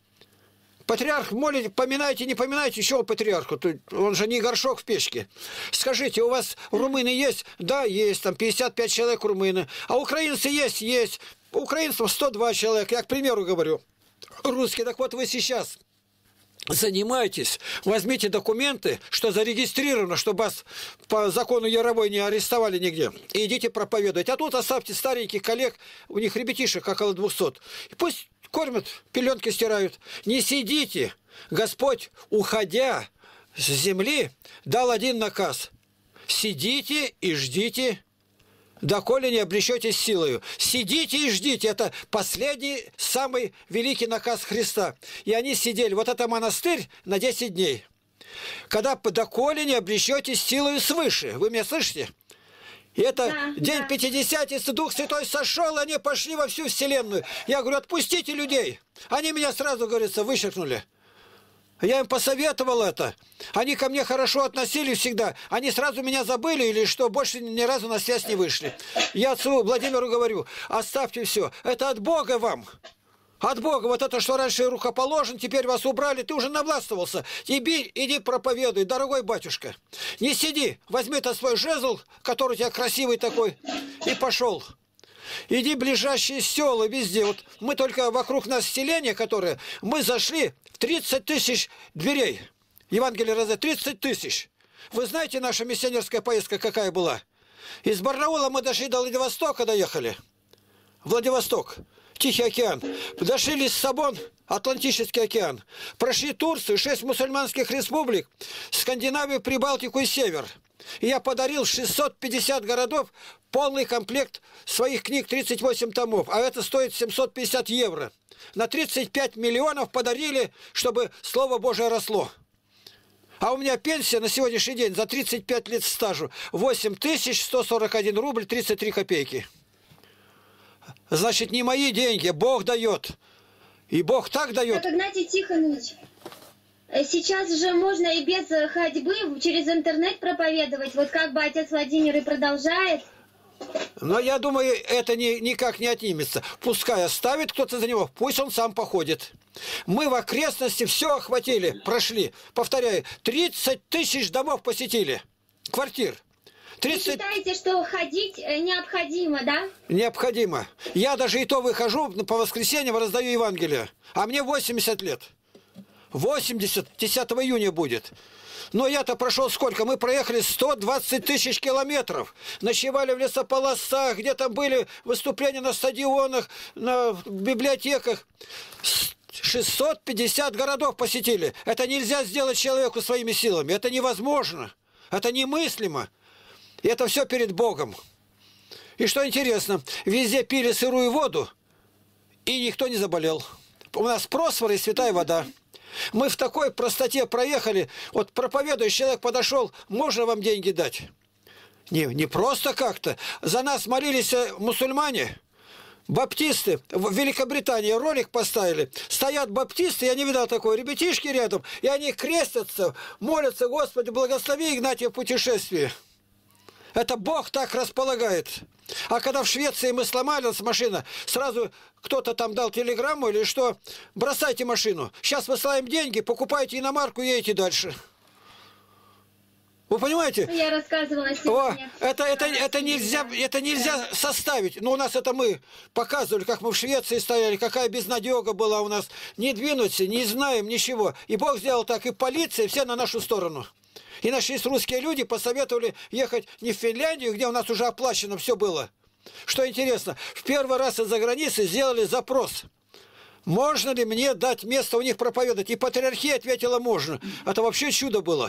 Патриарх молите, поминайте, не поминайте, еще патриарху, он же не горшок в печке. Скажите, у вас румыны есть? Да, есть, там пятьдесят пять человек румыны. А украинцы есть? Есть. Украинцев сто два человека, я к примеру говорю. Русские, так вот вы сейчас занимайтесь, возьмите документы, что зарегистрировано, чтобы вас по закону Яровой не арестовали нигде. И идите проповедовать. А тут оставьте стареньких коллег, у них ребятишек около двухсот. И пусть кормят, пеленки стирают. Не сидите. Господь, уходя с земли, дал один наказ. Сидите и ждите, доколе не облечетесь силою. Сидите и ждите. Это последний, самый великий наказ Христа. И они сидели. Вот это монастырь на десять дней. Когда доколе не облечетесь силою свыше. Вы меня слышите? И это да, день да. Пятидесятницы, Дух Святой сошел, они пошли во всю вселенную. Я говорю, отпустите людей. Они меня сразу, говорится, вычеркнули. Я им посоветовал это. Они ко мне хорошо относились всегда. Они сразу меня забыли или что, больше ни разу на связь не вышли. Я отцу Владимиру говорю, оставьте все. Это от Бога вам. От Бога. Вот это, что раньше рукоположен, теперь вас убрали, ты уже навластвовался. Иди, иди проповедуй, дорогой батюшка. Не сиди, возьми этот свой жезл, который у тебя красивый такой, и пошел. Иди в ближайшие села, везде. Вот мы только вокруг нас селения, которое, мы зашли в тридцать тысяч дверей. Евангелие раздает тридцать тысяч. Вы знаете, наша миссионерская поездка какая была? Из Барнаула мы дошли до Владивостока, доехали. Владивосток. Тихий океан. Дошли Лиссабон, Атлантический океан. Прошли Турцию, шесть мусульманских республик, Скандинавию, Прибалтику и Север. И я подарил шестьсот пятьдесят городов, полный комплект своих книг, тридцать восемь томов. А это стоит семьсот пятьдесят евро. На тридцать пять миллионов подарили, чтобы Слово Божие росло. А у меня пенсия на сегодняшний день за тридцать пять лет стажу восемь тысяч сто сорок один рубль тридцать три копейки. Значит, не мои деньги, Бог дает. И Бог так дает. Так, Игнатий Тихонович, сейчас же можно и без ходьбы через интернет проповедовать. Вот как бы отец Владимир и продолжает. Но я думаю, это ни, никак не отнимется. Пускай оставит кто-то за него, пусть он сам походит. Мы в окрестности все охватили, прошли. Повторяю, тридцать тысяч домов посетили, квартир. тридцать... Вы считаете, что ходить необходимо, да? Необходимо. Я даже и то выхожу, по воскресеньям раздаю Евангелие. А мне восемьдесят лет. восемьдесят, десятого июня будет. Но я-то прошел сколько? Мы проехали сто двадцать тысяч километров. Ночевали в лесополосах, где там были выступления на стадионах, на библиотеках. шестьсот пятьдесят городов посетили. Это нельзя сделать человеку своими силами. Это невозможно. Это немыслимо. И это все перед Богом. И что интересно, везде пили сырую воду, и никто не заболел. У нас просфор и святая вода. Мы в такой простоте проехали. Вот проповедующий человек подошел, можно вам деньги дать? Не, не просто как-то. За нас молились мусульмане, баптисты. В Великобритании ролик поставили. Стоят баптисты, я не видал такого, ребятишки рядом, и они крестятся, молятся: Господи, благослови Игнатия в путешествии. Это Бог так располагает. А когда в Швеции мы сломались, машина, сразу кто-то там дал телеграмму или что: бросайте машину, сейчас высылаем деньги, покупайте иномарку и едете дальше. Вы понимаете? Я рассказывала сегодня. О, это, это, это, нельзя, это нельзя составить. Но у нас это мы показывали, как мы в Швеции стояли, какая безнадега была у нас. Не двинуться, не знаем ничего. И Бог сделал так, и полиция, все на нашу сторону. И нашлись русские люди, посоветовали ехать не в Финляндию, где у нас уже оплачено все было. Что интересно, в первый раз из-за границы сделали запрос. Можно ли мне дать место у них проповедовать? И патриархия ответила: можно. Это вообще чудо было.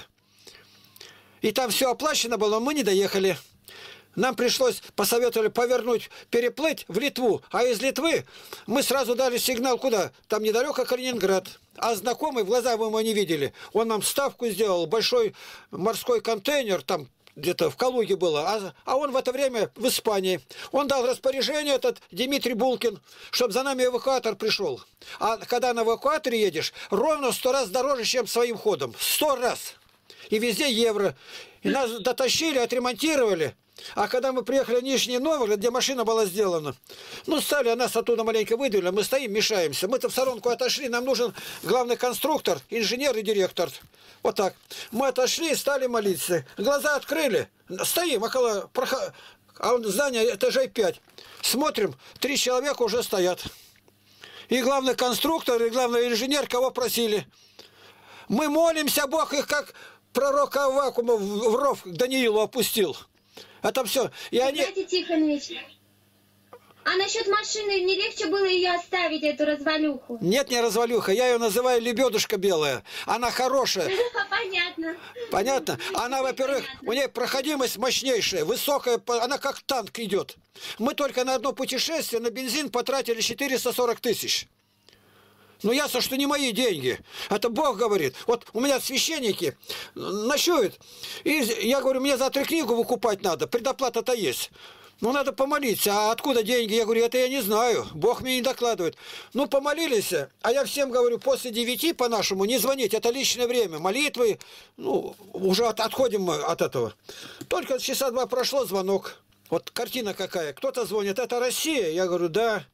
И там все оплачено было, но мы не доехали. Нам пришлось, посоветовали повернуть, переплыть в Литву. А из Литвы мы сразу дали сигнал куда? Там недалеко Калининград. А знакомый, в глаза вы его не видели, он нам ставку сделал, большой морской контейнер, там где-то в Калуге было, а, а он в это время в Испании. Он дал распоряжение, этот Дмитрий Булкин, чтобы за нами эвакуатор пришел. А когда на эвакуаторе едешь, ровно в сто раз дороже, чем своим ходом. Сто раз. И везде евро. И нас дотащили, отремонтировали. А когда мы приехали в Нижний Новгород, где машина была сделана, ну, стали, а нас оттуда маленько выдавили, мы стоим, мешаемся. Мы-то в сторонку отошли, нам нужен главный конструктор, инженер и директор. Вот так. Мы отошли, стали молиться. Глаза открыли, стоим около, а здание этажей пять. Смотрим, три человека уже стоят. И главный конструктор, и главный инженер, кого просили. Мы молимся, Бог их как пророка Аввакума в ров к Даниилу опустил. Это все. И они... Игнатий Тихонович, а насчет машины не легче было ее оставить, эту развалюху? Нет, не развалюха. Я ее называю лебедушка белая. Она хорошая. Понятно. Понятно? Она, во-первых, у нее проходимость мощнейшая, высокая, она как танк идет. Мы только на одно путешествие на бензин потратили четыреста сорок тысяч. Ну, ясно, что не мои деньги. Это Бог говорит. Вот у меня священники ночуют. И я говорю, мне завтра книгу выкупать надо. Предоплата-то есть. Ну, надо помолиться. А откуда деньги? Я говорю, это я не знаю. Бог мне не докладывает. Ну, помолились. А я всем говорю, после девяти по-нашему не звонить. Это личное время. Молитвы. Ну, уже от, отходим мы от этого. Только часа два прошло, звонок. Вот картина какая. Кто-то звонит. Это Россия? Я говорю, да.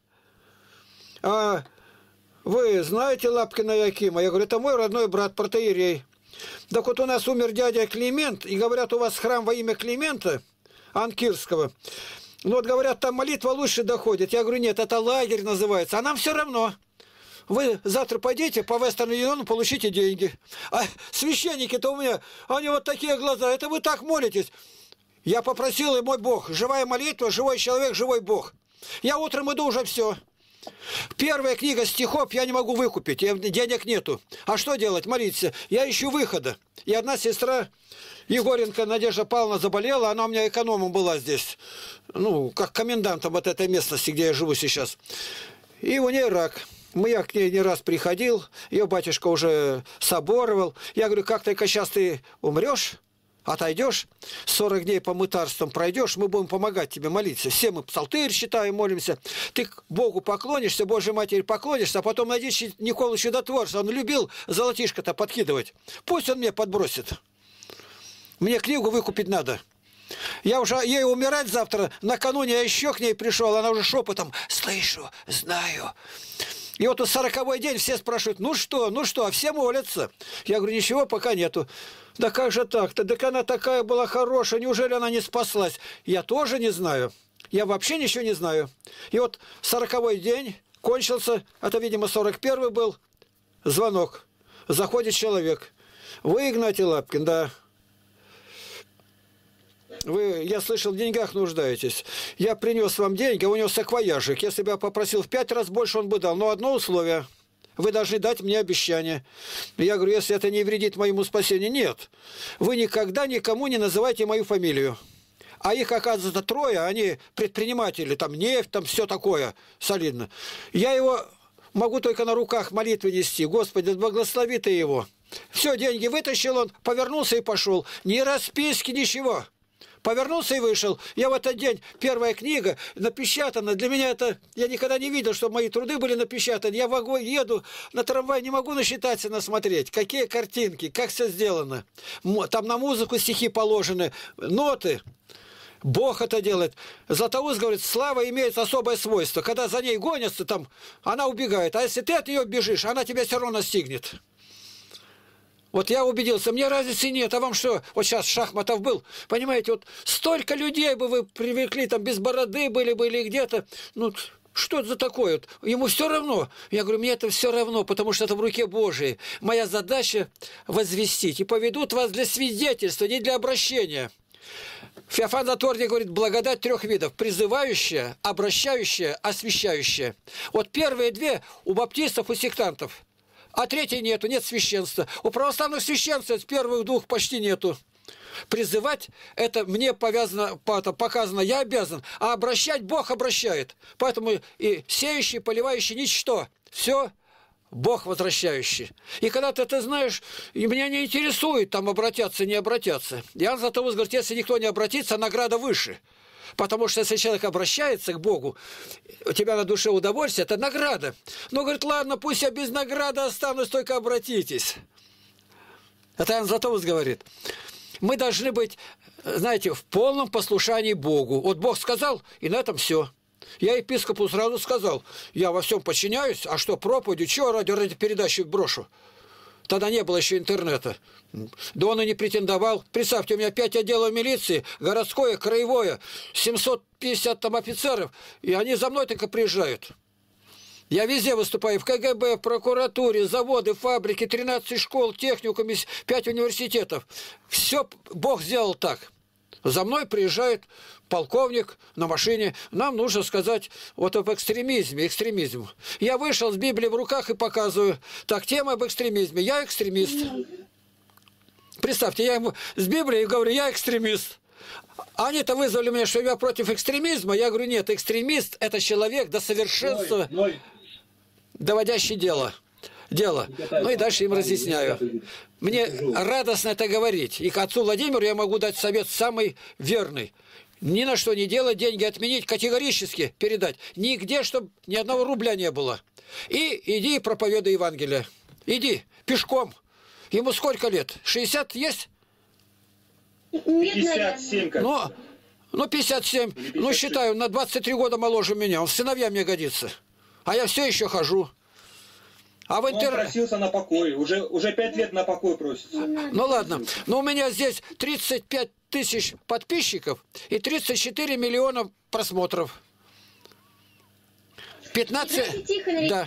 А... Вы знаете Лапкина Якима? Я говорю, это мой родной брат, протоиерей. Так вот у нас умер дядя Климент, и говорят, у вас храм во имя Климента Анкирского. Ну вот говорят, там молитва лучше доходит. Я говорю, нет, это лагерь называется. А нам все равно. Вы завтра пойдите по Вестерн Юниону, получите деньги. А священники-то у меня, они вот такие глаза. Это вы так молитесь. Я попросил, и мой Бог. Живая молитва, живой человек, живой Бог. Я утром иду, уже все. Первая книга стихов я не могу выкупить, денег нету. А что делать? Молиться. Я ищу выхода. И одна сестра, Егоренко Надежда Павловна, заболела, она у меня экономом была здесь. Ну, как комендантом вот этой местности, где я живу сейчас. И у нее рак. Я к ней не раз приходил, ее батюшка уже соборовал. Я говорю, как только сейчас ты умрешь, отойдешь, сорок дней по мытарствам пройдешь, мы будем помогать тебе молиться. Все мы псалтырь читаем, молимся. Ты к Богу поклонишься, Божьей Матери поклонишься, а потом найдешь Николу Чудотворца. Он любил золотишко-то подкидывать. Пусть он мне подбросит. Мне книгу выкупить надо. Я уже ей умирать завтра, накануне я еще к ней пришел, она уже шепотом: слышу, знаю. И вот сороковой день все спрашивают, ну что, ну что, а все молятся. Я говорю, ничего пока нету. Да как же так-то? Так она такая была хорошая, неужели она не спаслась? Я тоже не знаю. Я вообще ничего не знаю. И вот сороковой день кончился, это, видимо, сорок первый был, звонок. Заходит человек. Вы, Игнатий Лапкин, да. Вы, я слышал, в деньгах нуждаетесь. Я принес вам деньги, а у него саквояжик. Если бы я попросил в пять раз больше, он бы дал. Но одно условие. Вы должны дать мне обещание. Я говорю, если это не вредит моему спасению. Нет. Вы никогда никому не называйте мою фамилию. А их, оказывается, трое, они предприниматели. Там нефть, там все такое солидно. Я его могу только на руках молитвы нести. Господи, благослови ты его. Все, деньги вытащил он, повернулся и пошел. Ни расписки, ничего. Повернулся и вышел. Я в этот день, первая книга, напечатана. Для меня это... Я никогда не видел, что мои труды были напечатаны. Я в вагон еду, на трамвай не могу насчитаться, насмотреть. Какие картинки, как все сделано. Там на музыку стихи положены, ноты. Бог это делает. Златоуст говорит, слава имеет особое свойство. Когда за ней гонятся, там, она убегает. А если ты от нее бежишь, она тебя все равно настигнет. Вот я убедился, мне разницы нет, а вам что? Вот сейчас Шахматов был, понимаете, вот столько людей бы вы привлекли, там без бороды были бы или где-то, ну, что это за такое? Вот, ему все равно. Я говорю, мне это все равно, потому что это в руке Божией. Моя задача возвестить. И поведут вас для свидетельства, не для обращения. Феофан Затворник говорит, благодать трех видов. Призывающая, обращающая, освящающая. Вот первые две у баптистов и сектантов. А третьей нету, нет священства. У православных священств первых двух почти нету. Призывать, это мне повязано, показано, я обязан. А обращать Бог обращает. Поэтому и сеющий, поливающий ничто. Все Бог возвращающий. И когда ты это знаешь, и меня не интересует, там обратятся, не обратятся. Иоанн Златоуст говорит, если никто не обратится, награда выше. Потому что если человек обращается к Богу, у тебя на душе удовольствие, это награда. Но говорит, ладно, пусть я без награды останусь, только обратитесь. Это Иоанн Златоуст говорит. Мы должны быть, знаете, в полном послушании Богу. Вот Бог сказал, и на этом все. Я епископу сразу сказал, я во всем подчиняюсь, а что, проповедью, чего ради, ради передачи брошу? Тогда не было еще интернета. Да он и не претендовал. Представьте, у меня пять отделов милиции, городское, краевое, семьсот пятьдесят там офицеров, и они за мной только приезжают. Я везде выступаю, в ка гэ бэ, в прокуратуре, заводы, фабрики, тринадцать школ, техникум, пять университетов. Все Бог сделал так. За мной приезжает полковник на машине. Нам нужно сказать вот об экстремизме, экстремизм. Я вышел с Библией в руках и показываю. Так, тема об экстремизме. Я экстремист. Представьте, я ему с Библией говорю, я экстремист. Они-то вызвали меня, что я против экстремизма. Я говорю, нет, экстремист – это человек до совершенства, ной, ной. доводящий дело. дело. Ну и дальше им разъясняю. Мне радостно это говорить. И к отцу Владимиру я могу дать совет самый верный. Ни на что не делать, деньги отменить, категорически передать. Нигде, чтобы ни одного рубля не было. И иди и проповедуй Евангелие. Иди, пешком. Ему сколько лет? шестьдесят есть? пятьдесят семь, как ну, ну, пятьдесят семь. пятьдесят семь. Ну, считаю, на двадцать три года моложе меня. Он в сыновья мне годится. А я все еще хожу. А в интер... Он просился на покой. Уже, уже пять лет на покой просится. Ну ладно. Но у меня здесь тридцать пять тысяч подписчиков и тридцать четыре миллиона просмотров. пятнадцать... Да.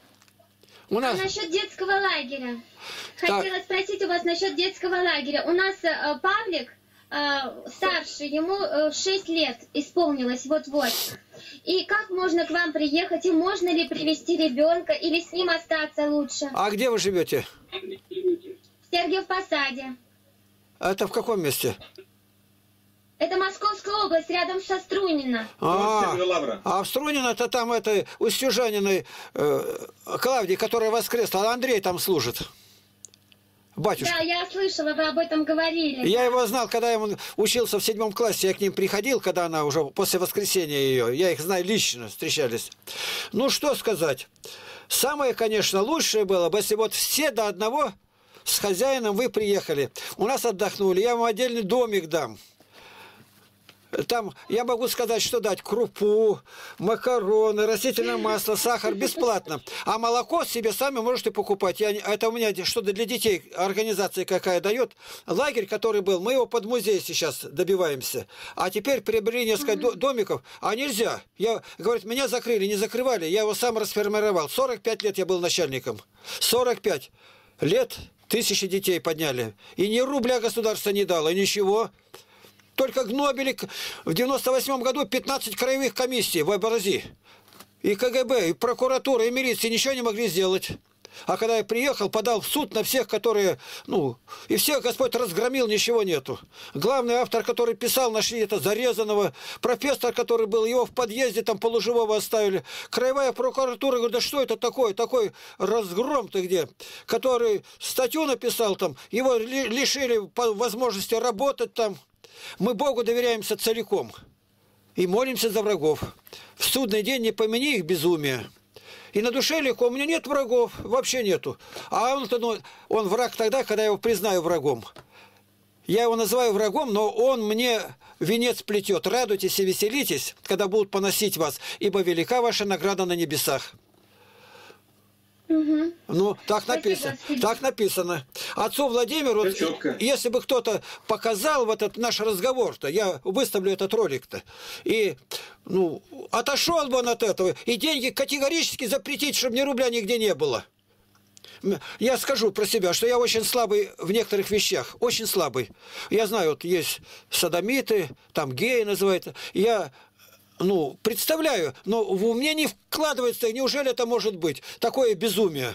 У нас... А насчет детского лагеря. Хотела так. спросить у вас насчет детского лагеря. У нас э, Павлик, э, старший, ему э, шесть лет исполнилось вот-вот. И как можно к вам приехать? И можно ли привезти ребенка? Или с ним остаться лучше? А где вы живете? В Сергиев Посаде. Это в каком месте? Это Московская область, рядом со Струнино. А, а в Струнино это там это у Стюжаниной э, Клавдии, которая воскресла, а Андрей там служит. Батюшка. Да, я слышала, вы об этом говорили. Я его знал, когда я учился в седьмом классе, я к ним приходил, когда она уже после воскресения ее. Я их знаю лично, встречались. Ну, что сказать. Самое, конечно, лучшее было бы, если вот все до одного с хозяином вы приехали. У нас отдохнули, я вам отдельный домик дам. Там я могу сказать, что дать крупу, макароны, растительное масло, сахар бесплатно. А молоко себе сами можете покупать. Я, это у меня что-то для детей организация какая дает. Лагерь, который был, мы его под музей сейчас добиваемся. А теперь приобрели несколько mm-hmm. домиков. А нельзя. Я, говорит, меня закрыли, не закрывали. Я его сам расформировал. сорок пять лет я был начальником. сорок пять лет тысячи детей подняли. И ни рубля государство не дало, ничего. Только гнобили в девяносто восьмом году пятнадцать краевых комиссий в образи. И ка гэ бэ, и прокуратура, и милиция ничего не могли сделать. А когда я приехал, подал в суд на всех, которые... Ну, и всех Господь разгромил, ничего нету. Главный автор, который писал, нашли это зарезанного. Профессор, который был, его в подъезде там полуживого оставили. Краевая прокуратура говорит, да что это такое? Такой разгром-то где? Который статью написал там, его лишили возможности работать там. Мы Богу доверяемся целиком и молимся за врагов. В судный день не помяни их безумие. И на душе легко, у меня нет врагов, вообще нету. А он, ну, он враг тогда, когда я его признаю врагом. Я его называю врагом, но он мне венец плетет. Радуйтесь и веселитесь, когда будут поносить вас, ибо велика ваша награда на небесах. Угу. Ну, так написано. Так написано. Отцу Владимиру, вот, если бы кто-то показал вот этот наш разговор-то, я выставлю этот ролик-то, и, ну, отошел бы он от этого, и деньги категорически запретить, чтобы ни рубля нигде не было. Я скажу про себя, что я очень слабый в некоторых вещах, очень слабый. Я знаю, вот есть содомиты, там геи называют. Я, ну, представляю, но в меня не вкладывается, неужели это может быть? Такое безумие.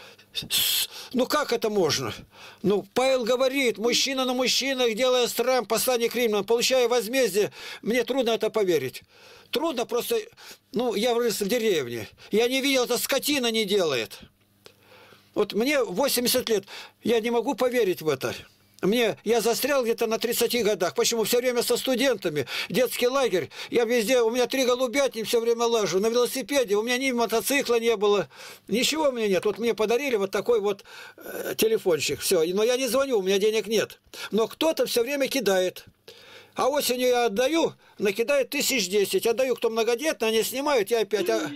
Ну, как это можно? Ну, Павел говорит, мужчина на мужчинах, делая срам, послание к римлянам, получая возмездие, мне трудно это поверить. Трудно просто, ну, я вырос в деревне, я не видел, это скотина не делает. Вот мне восемьдесят лет, я не могу поверить в это. Мне, я застрял где-то на тридцати годах. Почему? Все время со студентами. Детский лагерь. Я везде, у меня три голубятни, все время лажу. На велосипеде. У меня ни мотоцикла не было. Ничего у меня нет. Вот мне подарили вот такой вот э, телефончик. Все. Но я не звоню, у меня денег нет. Но кто-то все время кидает. А осенью я отдаю, накидает тысяч десять. Отдаю, кто многодетный, они снимают, я опять... А...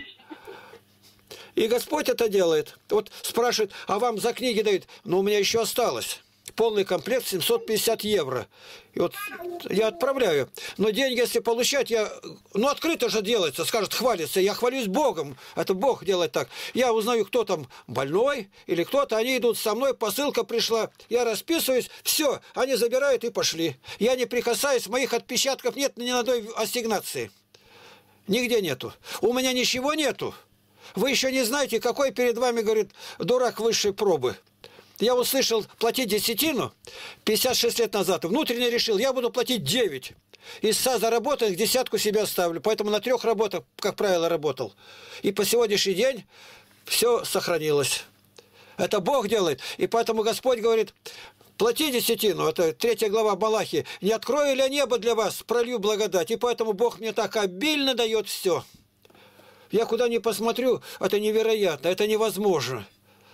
И Господь это делает. Вот спрашивает, а вам за книги дают? Ну, у меня еще осталось. Полный комплект семьсот пятьдесят евро. И вот я отправляю. Но деньги, если получать, я... Ну, открыто же делается, скажет, хвалится. Я хвалюсь Богом. Это Бог делает так. Я узнаю, кто там больной или кто-то. Они идут со мной, посылка пришла. Я расписываюсь. Все, они забирают и пошли. Я не прикасаюсь, моих отпечатков нет ни на одной ассигнации. Нигде нету. У меня ничего нету. Вы еще не знаете, какой перед вами, говорит, дурак высшей пробы. Я услышал платить десятину пятьдесят шесть лет назад. Внутренне решил, я буду платить девять. Из ста заработанных десятку себя ставлю. Поэтому на трех работах, как правило, работал. И по сегодняшний день все сохранилось. Это Бог делает. И поэтому Господь говорит, плати десятину. Это третья глава Малахии. Не открою ли я небо для вас, пролью благодать. И поэтому Бог мне так обильно дает все. Я куда ни посмотрю, это невероятно, это невозможно.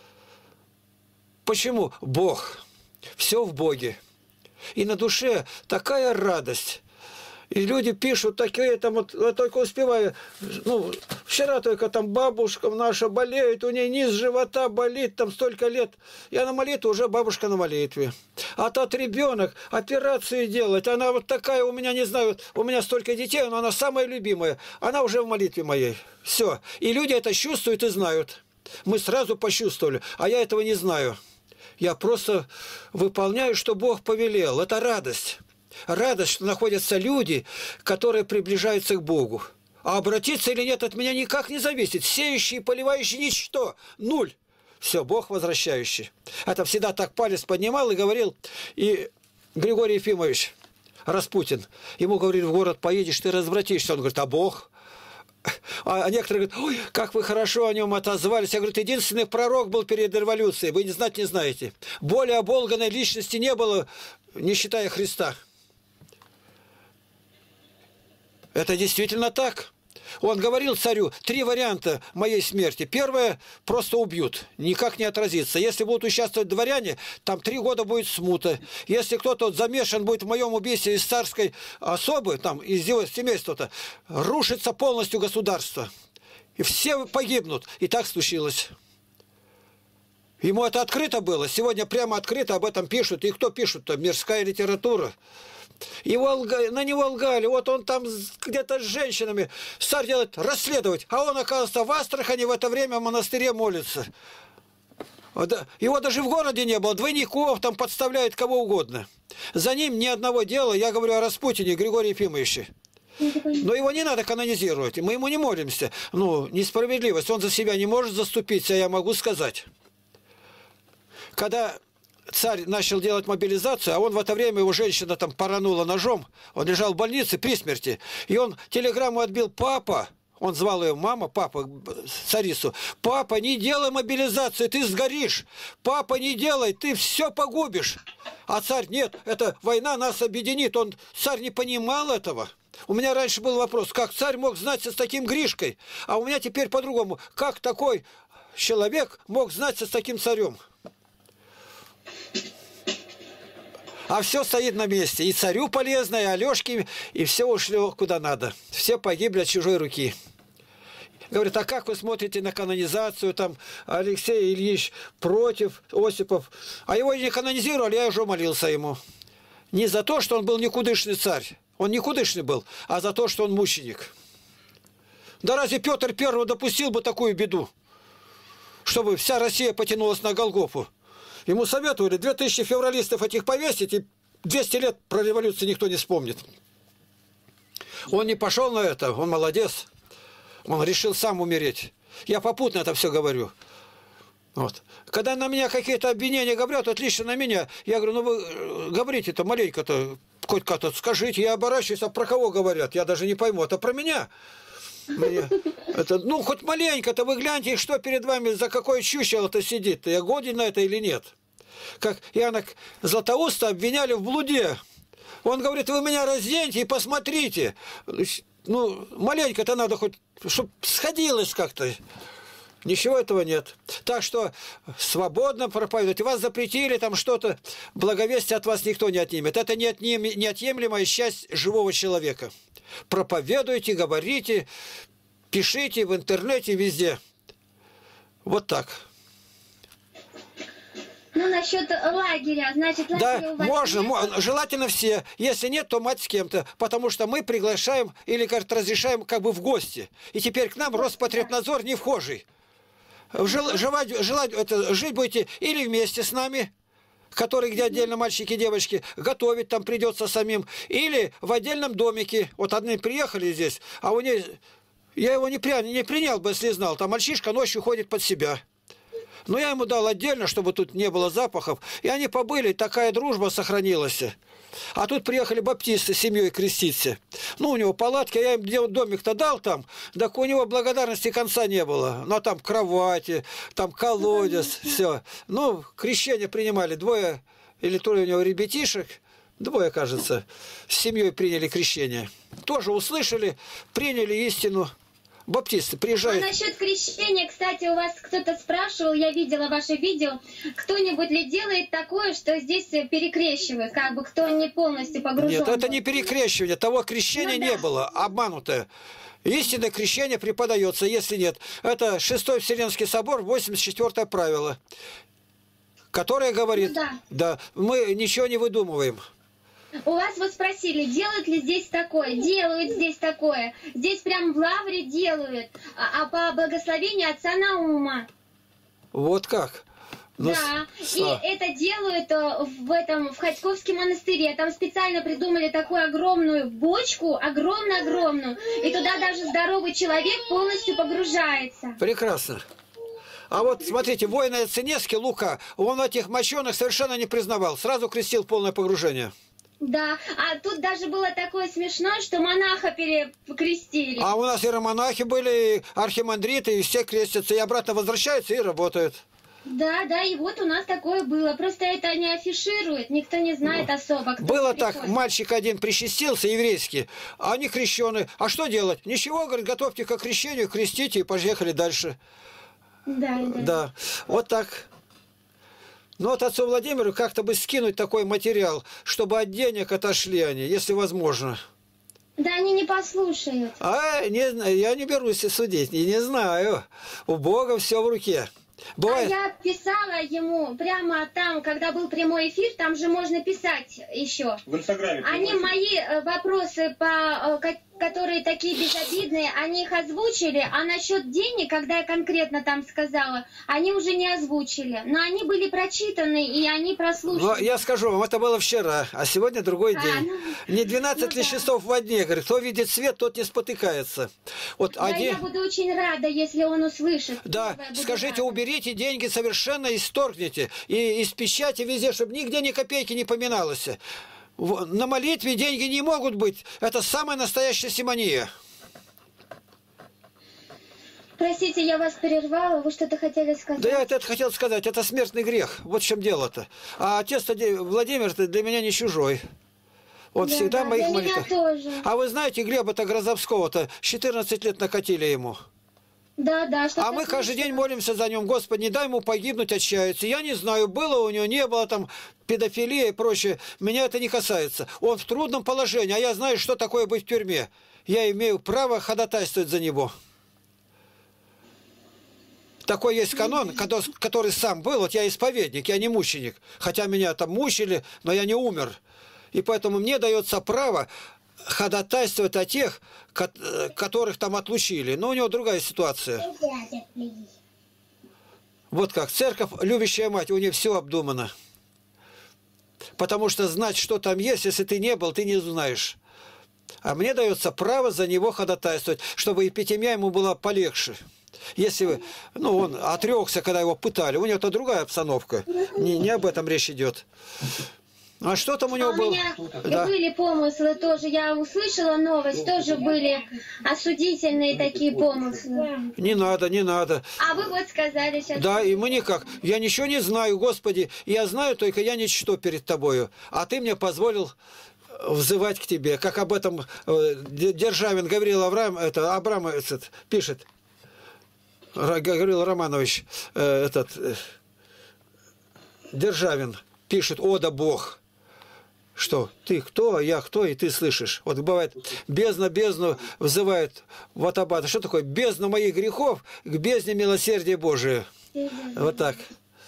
Почему? Бог. Все в Боге. И на душе такая радость. И люди пишут такие, там вот, я только успеваю, ну, вчера только там бабушка наша болеет, у нее низ живота болит, там столько лет. Я на молитве, уже бабушка на молитве. А тот ребенок, операцию делать, она вот такая, у меня, не знаю, у меня столько детей, но она самая любимая. Она уже в молитве моей. Все. И люди это чувствуют и знают. Мы сразу почувствовали, а я этого не знаю. Я просто выполняю, что Бог повелел. Это радость. Радость, что находятся люди, которые приближаются к Богу. А обратиться или нет от меня никак не зависит. Сеющий и поливающий ничто. Нуль. Все, Бог возвращающий. Это всегда так палец поднимал и говорил. И Григорий Ефимович Распутин, ему говорили, в город поедешь, ты развратишься. Он говорит, а Бог? А некоторые говорят, ой, как вы хорошо о нем отозвались. Я говорю, единственный пророк был перед революцией. Вы не знать не знаете. Более оболганной личности не было, не считая Христа. Это действительно так. Он говорил царю, три варианта моей смерти. Первое, просто убьют, никак не отразится. Если будут участвовать дворяне, там три года будет смута. Если кто-то замешан будет в моем убийстве из царской особы, там, из его семейства-то, рушится полностью государство. И все погибнут. И так случилось. Ему это открыто было. Сегодня прямо открыто об этом пишут. И кто пишут-то? Мирская литература. Его лгали, на него лгали, вот он там где-то с женщинами, царь делает расследовать, а он, оказывается, в Астрахани в это время в монастыре молится. Его даже в городе не было, двойников там подставляет кого угодно. За ним ни одного дела, я говорю о Распутине, Григории Ефимовиче. Но его не надо канонизировать, мы ему не молимся. Ну, несправедливость, он за себя не может заступиться, я могу сказать. Когда... Царь начал делать мобилизацию, а он в это время, его женщина там поранула ножом, он лежал в больнице при смерти, и он телеграмму отбил, папа, Он звал ее мама, папа, царицу. Папа, не делай мобилизацию, ты сгоришь. Папа, не делай, ты все погубишь. А царь, нет, это война нас объединит. Он, царь не понимал этого. У меня раньше был вопрос, как царь мог знаться с таким Гришкой? А у меня теперь по-другому. Как такой человек мог знаться с таким царем? А все стоит на месте. И царю полезно, и Алешке, и все ушли куда надо. Все погибли от чужой руки. Говорят, а как вы смотрите на канонизацию? Там Алексей Ильич против, Осипов. А его не канонизировали, я уже молился ему. Не за то, что он был никудышный царь. Он никудышный был, а за то, что он мученик. Да разве Петр Первый допустил бы такую беду? Чтобы вся Россия потянулась на Голгофу. Ему советовали две тысячи февралистов этих повесить, и двести лет про революцию никто не вспомнит. Он не пошел на это, он молодец. Он решил сам умереть. Я попутно это все говорю. Вот. Когда на меня какие-то обвинения говорят, отлично на меня, я говорю, ну вы говорите-то маленько-то, хоть как-то скажите, я оборачиваюсь, а про кого говорят? Я даже не пойму, это про меня. Мне, это, ну, хоть маленько-то вы гляньте, что перед вами, за какое чучело-то сидит-то, я годен на это или нет. Как Иоанна Златоуста обвиняли в блуде. Он говорит, вы меня разденьте и посмотрите. Ну, маленько-то надо хоть, чтобы сходилось как-то. Ничего этого нет. Так что свободно проповедуйте. Вас запретили там что-то, благовестие от вас никто не отнимет. Это неотъемлемая часть живого человека. Проповедуйте, говорите, пишите в интернете, везде. Вот так. Ну, насчет лагеря, значит, лагеря да, у вас можно, нет? желательно все. Если нет, то мать с кем-то. Потому что мы приглашаем или как разрешаем как бы в гости. И теперь к нам Роспотребнадзор не вхожий. Жел, желать, желать, это, жить будете или вместе с нами, которые где отдельно мальчики и девочки, готовить там придется самим, или в отдельном домике. Вот одни приехали здесь, а у них, я его не, при, не принял бы, если знал, там мальчишка ночью ходит под себя. Но я ему дал отдельно, чтобы тут не было запахов. И они побыли, такая дружба сохранилась. А тут приехали баптисты с семьей креститься. Ну, у него палатки, я им домик-то дал там, так у него благодарности конца не было. Ну, а там кровати, там колодец, все. Ну, крещение принимали двое или трое у него ребятишек, двое, кажется, с семьей приняли крещение. Тоже услышали, приняли истину. Баптисты приезжают. А насчет крещения, кстати, у вас кто-то спрашивал, я видела ваше видео, кто-нибудь ли делает такое, что здесь перекрещивают, как бы кто не полностью погружен? Нет, это не перекрещивание, того крещения ну, не да. было, обманутое. Истинное крещение преподается, если нет. Это Шестой Вселенский собор, восемьдесят четвёртое правило, которое говорит, ну, да. да, мы ничего не выдумываем. У вас вот спросили, делают ли здесь такое? Делают здесь такое. Здесь прям в лавре делают. А, а по благословению отца Наума. Вот как? Ну, да, с... и это делают в этом, в Ходьковском монастыре. Там специально придумали такую огромную бочку, огромную-огромную. И туда даже здоровый человек полностью погружается. Прекрасно. А вот смотрите, воин Яценецкий, Лука, он этих мощеных совершенно не признавал. Сразу крестил полное погружение. Да, а тут даже было такое смешное, что монаха перекрестили. А у нас и романахи были, и архимандриты, и все крестятся, и обратно возвращаются и работают. Да, да, и вот у нас такое было. Просто это не афиширует, никто не знает особо. Кто было приходит. Так, мальчик один причастился, еврейский, а они крещеные. А что делать? Ничего, говорит, готовьте к крещению, крестите и поехали дальше. Да, да. Да, вот так. Ну вот отцу Владимиру как-то бы скинуть такой материал, чтобы от денег отошли они, если возможно. Да они не послушают. А, не знаю, я не берусь судить, и не знаю. У Бога все в руке. Бывает... А я писала ему прямо там, когда был прямой эфир, там же можно писать еще. В Инстаграме. Они мои вопросы, по, которые такие безобидные, они их озвучили, а насчет денег, когда я конкретно там сказала, они уже не озвучили. Но они были прочитаны, и они прослушали. Но я скажу вам, это было вчера, а сегодня другой а, день. Ну, не двенадцать ну, ли да. часов во дне, говорит, кто видит свет, тот не спотыкается. Вот да, один... я буду очень рада, если он услышит. Да, скажите, рада. Уберите деньги совершенно, исторгните. И из печати везде, чтобы нигде ни копейки не поминалось. На молитве деньги не могут быть. Это самая настоящая симония. Простите, я вас перервала, вы что-то хотели сказать? Да я это хотел сказать, это смертный грех, вот в чем дело-то. А отец Владимир для меня не чужой. Он Да, всегда да, в моих для меня молитвах. тоже. А вы знаете, Глеба-то Грозовского-то четырнадцать лет накатили ему. Да, да, что А мы каждый день молимся за нем. Господи, не дай ему погибнуть от счастья. Я не знаю, было у него, не было там педофилия и прочее. Меня это не касается. Он в трудном положении, а я знаю, что такое быть в тюрьме. Я имею право ходатайствовать за него. Такой есть канон, который сам был. Вот я исповедник, я не мученик. Хотя меня там мучили, но я не умер. И поэтому мне дается право ходатайствовать о тех, которых там отлучили. Но у него другая ситуация. Вот как. Церковь, любящая мать, у нее все обдумано. Потому что знать, что там есть, если ты не был, ты не знаешь. А мне дается право за него ходатайствовать, чтобы эпитемия ему была полегче. Если ну, он отрекся, когда его пытали, у него-то другая обстановка. Не, не об этом речь идет. А что там у него а было? У меня да. были помыслы тоже. Я услышала новость, тоже были осудительные такие помыслы. Не надо, не надо. А вы вот сказали сейчас. Да, и мы никак. Я ничего не знаю, Господи. Я знаю, только я ничто перед Тобою. А Ты мне позволил взывать к Тебе. Как об этом Державин Гаврил Авраам, это, Абрам этот, пишет. Гаврил Романович, этот, Державин пишет: «О да Бог». Что? Ты кто, а я кто, и ты слышишь. Вот бывает, бездна бездну взывает в Атабата. Что такое? Бездна моих грехов к бездне милосердия Божия. Вот так.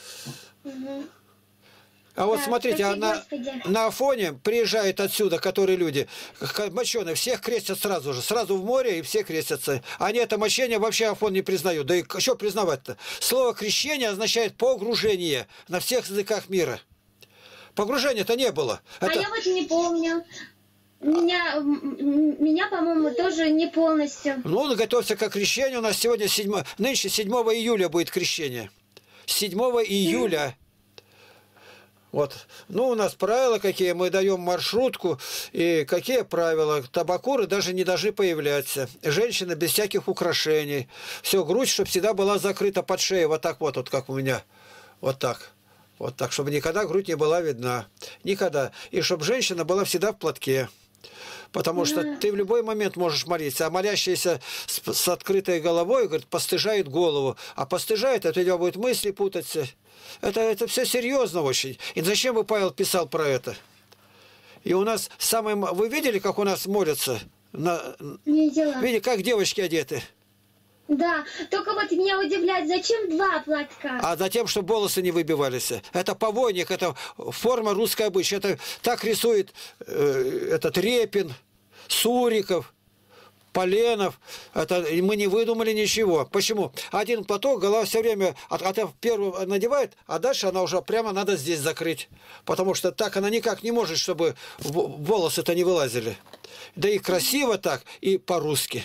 А вот да, смотрите, а на, на Афоне приезжают отсюда, которые люди, мощеные, всех крестят сразу же. Сразу в море, и все крестятся. Они это мощение вообще Афон не признают. Да и что признавать-то? Слово «крещение» означает «погружение» на всех языках мира. Погружения-то не было. Это... А я вот не помню. Меня, меня по-моему, тоже не полностью. Ну, готовься к крещению. У нас сегодня седьмое, нынче седьмого июля будет крещение. седьмого июля. Вот. Ну, у нас правила какие. Мы даем маршрутку. И какие правила? Табакуры даже не должны появляться. Женщины без всяких украшений. Все, грудь, чтобы всегда была закрыта под шеей. Вот так вот, вот как у меня. Вот так. Вот так, чтобы никогда грудь не была видна. Никогда. И чтобы женщина была всегда в платке. Потому что ты в любой момент можешь молиться. А молящийся с, с открытой головой, говорит, постыжает голову. А постыжает, это у тебя будет мысли путаться. Это, это все серьезно очень. И зачем бы Павел писал про это? И у нас самое... Вы видели, как у нас молятся? На... Видела. Видите, как девочки одеты? Да, только вот меня удивляет, зачем два платка? А затем, чтобы волосы не выбивались. Это повойник, это форма русской обычаи. Это так рисует э, этот Репин, Суриков, Поленов. Это мы не выдумали ничего. Почему? Один платок, голова все время от, от первого надевает, а дальше она уже прямо надо здесь закрыть. Потому что так она никак не может, чтобы волосы-то не вылазили. Да и красиво так, и по-русски.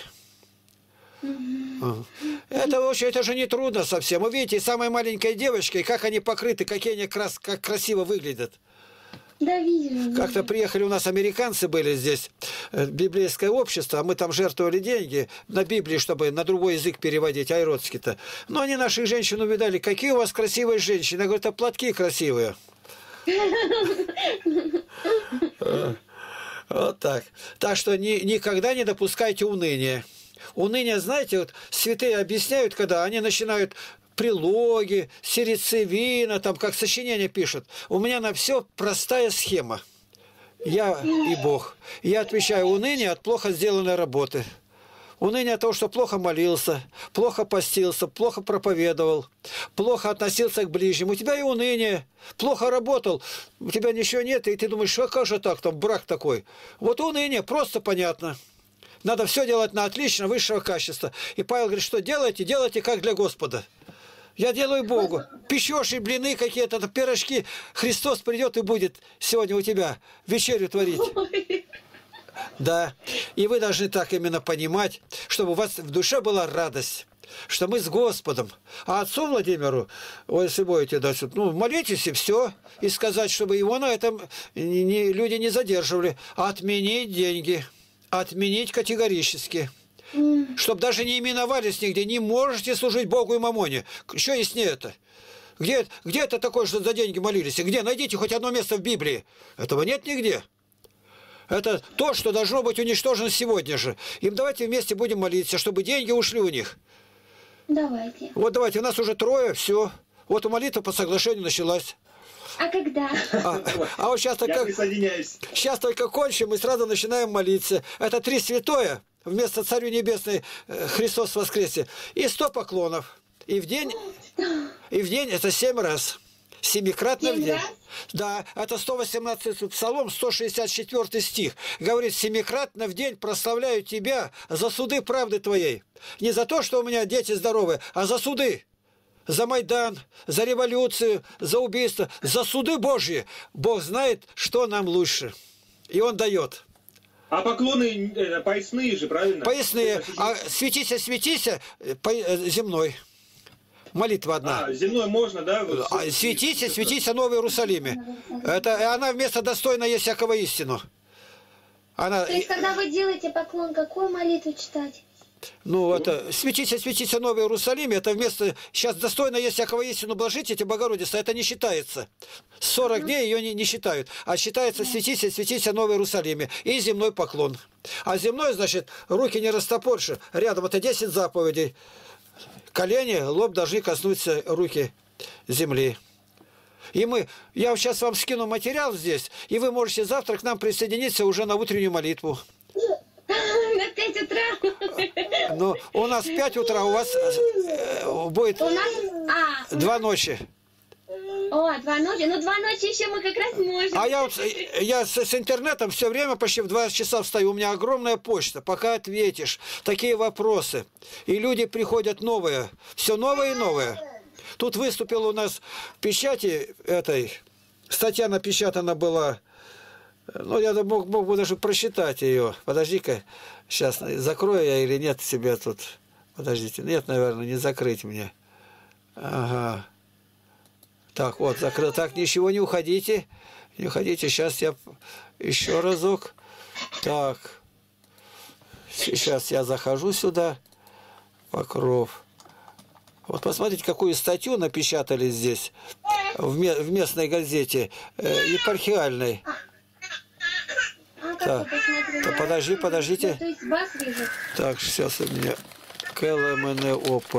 Это, вообще, это же не трудно совсем. Вы видите, самой маленькой девочкой, как они покрыты, какие они крас, как красиво выглядят. Да, вижу. Как-то приехали у нас американцы были здесь, библейское общество, а мы там жертвовали деньги на Библии, чтобы на другой язык переводить, айродский-то. Но они наших женщин увидали, какие у вас красивые женщины. Я говорю, это платки красивые. Вот так. Так что никогда не допускайте уныния. Уныние, знаете, вот святые объясняют, когда они начинают прилоги, сердцевина, там как сочинение пишут. У меня на все простая схема. Я и Бог. Я отвечаю уныние от плохо сделанной работы. Уныние от того, что плохо молился, плохо постился, плохо проповедовал, плохо относился к ближним. У тебя и уныние. Плохо работал, у тебя ничего нет, и ты думаешь, а как же так, там брак такой. Вот уныние, просто понятно. Надо все делать на отлично, высшего качества. И Павел говорит, что делайте, делайте как для Господа. Я делаю Богу. Печешь и блины какие-то, пирожки. Христос придет и будет сегодня у тебя вечерю творить. Да. И вы должны так именно понимать, чтобы у вас в душе была радость, что мы с Господом. А отцу Владимиру, ой, если будете, да, ну, молитесь и все. И сказать, чтобы его на этом не, люди не задерживали. Отменить деньги. Отменить категорически. М. Чтоб даже не именовались нигде. Не можете служить Богу и мамоне. Что яснее это? Где, где это такое, что за деньги молились? И где? Найдите хоть одно место в Библии. Этого нет нигде. Это то, что должно быть уничтожено сегодня же. Им давайте вместе будем молиться, чтобы деньги ушли у них. Давайте. Вот давайте, у нас уже трое, все. Вот у молитва по соглашению началась. А когда? А, а вот сейчас Я только, присоединяюсь. сейчас только кончим и сразу начинаем молиться. Это три святое, вместо Царю Небесной э, Христос воскресе. И сто поклонов. И в день, и в день это семь раз. Семикратно в Семь день. раз? Да, это сто восемнадцатый псалом, сто шестьдесят четвёртый стих. Говорит, семикратно в день прославляю тебя за суды правды твоей. Не за то, что у меня дети здоровые, а за суды. За Майдан, за революцию, за убийство, за суды Божьи. Бог знает, что нам лучше. И Он дает. А поклоны э, поясные же, правильно? Поясные. Это А светися, светися, по- э, земной. Молитва одна. А, земной можно, да? Вот, А, светися, светися, Новый Иерусалиме. Это она вместо достойна есть всякого истину. Она, То есть, когда вы делаете поклон, какую молитву читать? ну, это, светися, светися, Новый Иерусалиме, это вместо, сейчас достойно есть всякого истину, блажите, Богородица, это не считается. сорок дней ее не, не считают, а считается светися, светися, Новый Иерусалиме и земной поклон. А земной, значит, руки не растопорши, рядом это десять заповедей. Колени, лоб должны коснуться руки земли. И мы, я сейчас вам скину материал здесь, и вы можете завтра к нам присоединиться уже на утреннюю молитву. На пять утра. Но у нас в пять утра, у вас э, будет У нас... А, два ночи. о, два ночи. Ну, два ночи еще мы как раз можем. А я, вот, я с, с интернетом все время почти в два часа встаю. У меня огромная почта. Пока ответишь. Такие вопросы. И люди приходят новые. Все новое и новое. Тут выступил у нас в печати этой. Статья напечатана была. Ну, я мог, мог бы даже прочитать ее. Подожди-ка. Сейчас, закрою я или нет себя тут. Подождите. Нет, наверное, не закрыть мне. Ага. Так, вот, закрыл. Так, ничего, не уходите. Не уходите. Сейчас я еще разок. Так. Сейчас я захожу сюда. Покров. Вот посмотрите, какую статью напечатали здесь. В, в местной газете. Э, епархиальной. А, как Так, вы посмотрели? да подожди, подождите. То есть бас вижу. Так, сейчас у меня КЛМНОП.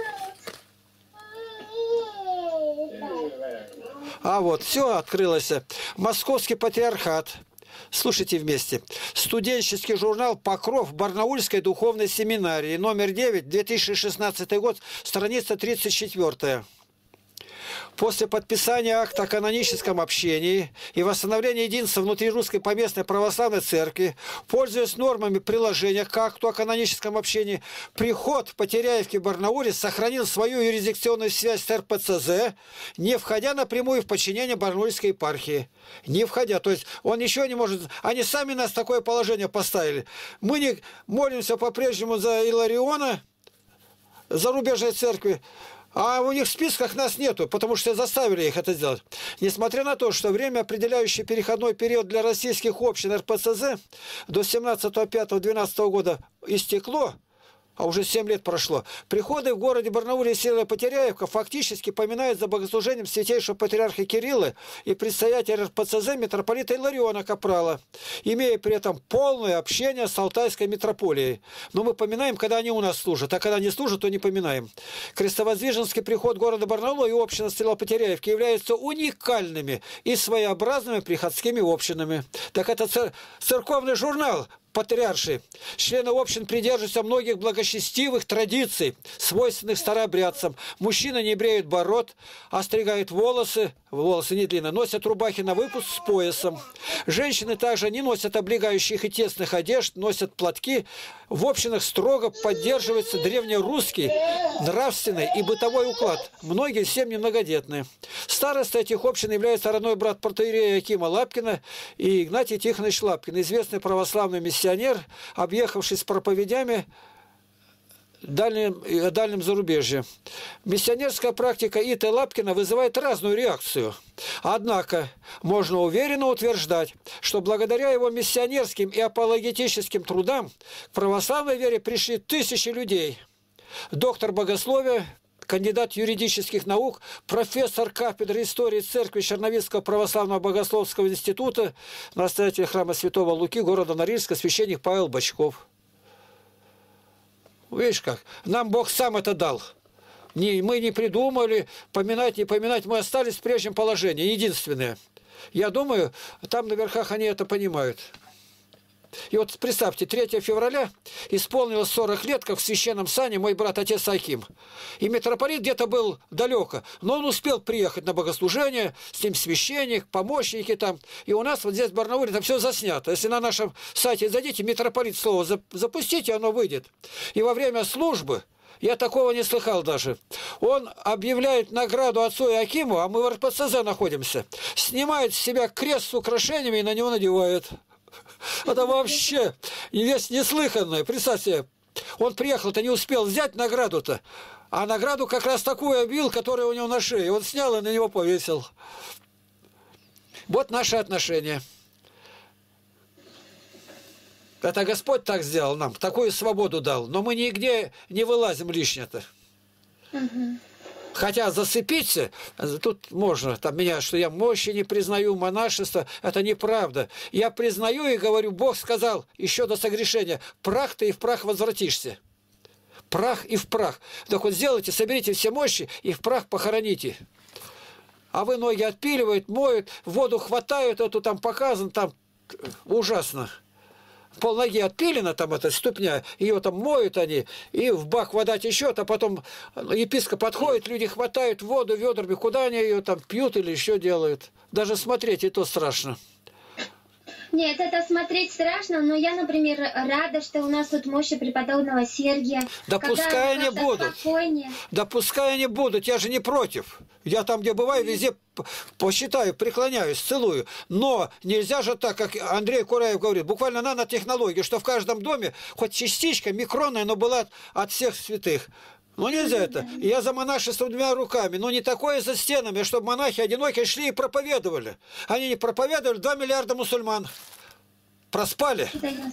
А вот, все открылось. Московский патриархат. Слушайте вместе. Студенческий журнал «Покров» Барнаульской духовной семинарии. Номер девять, две тысячи шестнадцатый год, страница тридцать четвёртая. После подписания акта о каноническом общении и восстановления единства внутри Русской Поместной Православной Церкви, пользуясь нормами приложения к акту о каноническом общении, приход в Потеряевке в Барнауле сохранил свою юрисдикционную связь с эр пэ цэ зэ, не входя напрямую в подчинение Барнаульской епархии. Не входя. То есть он ничего не может... Они сами нас в такое положение поставили. Мы не молимся по-прежнему за Илариона, зарубежной церкви, а у них в списках нас нету, потому что заставили их это сделать. Несмотря на то, что время, определяющее переходной период для российских общин эр пэ цэ зэ до семнадцатого пятого двенадцатого года истекло, а уже семь лет прошло, приходы в городе Барнауле и селе Потеряевка фактически поминают за богослужением святейшего патриарха Кирилла и предстоятеля эр пэ цэ зэ митрополита Илариона Капрала, имея при этом полное общение с Алтайской митрополией. Но мы поминаем, когда они у нас служат, а когда не служат, то не поминаем. Крестовоздвиженский приход города Барнаула и община села Потеряевки являются уникальными и своеобразными приходскими общинами. Так это цер церковный журнал патриарши. Члены общин придерживаются многих благочестивых традиций, свойственных старообрядцам. Мужчины не бреют бород, остригают волосы, волосы не длинные, носят рубахи на выпуск с поясом. Женщины также не носят облегающих и тесных одежд, носят платки. В общинах строго поддерживается древнерусский нравственный и бытовой уклад. Многие семьи многодетные. Старостой этих общин является родной брат протоиерея Якима Лапкина и Игнатий Тихонович Лапкин, известный православный миссионер, объехавший с проповедями дальнем, дальнем зарубежье. Миссионерская практика И Т Лапкина вызывает разную реакцию. Однако можно уверенно утверждать, что благодаря его миссионерским и апологетическим трудам к православной вере пришли тысячи людей. Доктор богословия, кандидат юридических наук, профессор кафедры истории церкви Черновицкого православного богословского института, настоятель храма Святого Луки, города Норильска, священник Павел Бочков. Видишь как? Нам Бог сам это дал. Не, мы не придумали, поминать, не поминать, мы остались в прежнем положении, единственное. Я думаю, там на верхах они это понимают. И вот представьте, третьего февраля исполнилось сорок лет, как в священном сане мой брат отец Аким. И митрополит где-то был далеко, но он успел приехать на богослужение, с ним священник, помощники там. И у нас вот здесь в Барнауле там все заснято. Если на нашем сайте зайдите, митрополит слово запустите, оно выйдет. И во время службы, я такого не слыхал даже, он объявляет награду отцу Иакиму, а мы в эр пэ цэ зэ находимся, снимает с себя крест с украшениями и на него надевает. Это вообще вещь неслыханная. Представьте, он приехал-то не успел взять награду-то, а награду как раз такую объявил, которая у него на шее. Он снял и на него повесил. Вот наши отношения. Это Господь так сделал нам, такую свободу дал. Но мы нигде не вылазим лишнее-то. Угу. Хотя засыпиться, тут можно, там меня, что я мощи не признаю, монашество, это неправда. Я признаю и говорю, Бог сказал еще до согрешения, прах ты и в прах возвратишься. Прах и в прах. Так вот сделайте, соберите все мощи и в прах похороните. А вы ноги отпиливают, моют, воду хватают, эту там показано, там ужасно. Полноги отпилена, там эта ступня, ее там моют они, и в бак вода течет, а потом епископ подходит, люди хватают воду ведрами, куда они ее там пьют или еще делают. Даже смотреть и то страшно. Нет, это смотреть страшно, но я, например, рада, что у нас тут мощи преподобного Сергия. Да пускай они будут. Спокойнее. Да пускай они будут, я же не против. Я там, где бываю, везде посчитаю, преклоняюсь, целую. Но нельзя же так, как Андрей Кураев говорит, буквально нанотехнология, что в каждом доме хоть частичка микронная, но была от всех святых. Ну нельзя это. Я за монашество двумя руками. Но не такое за стенами, чтобы монахи одинокие шли и проповедовали. Они не проповедовали, два миллиарда мусульман. Проспали.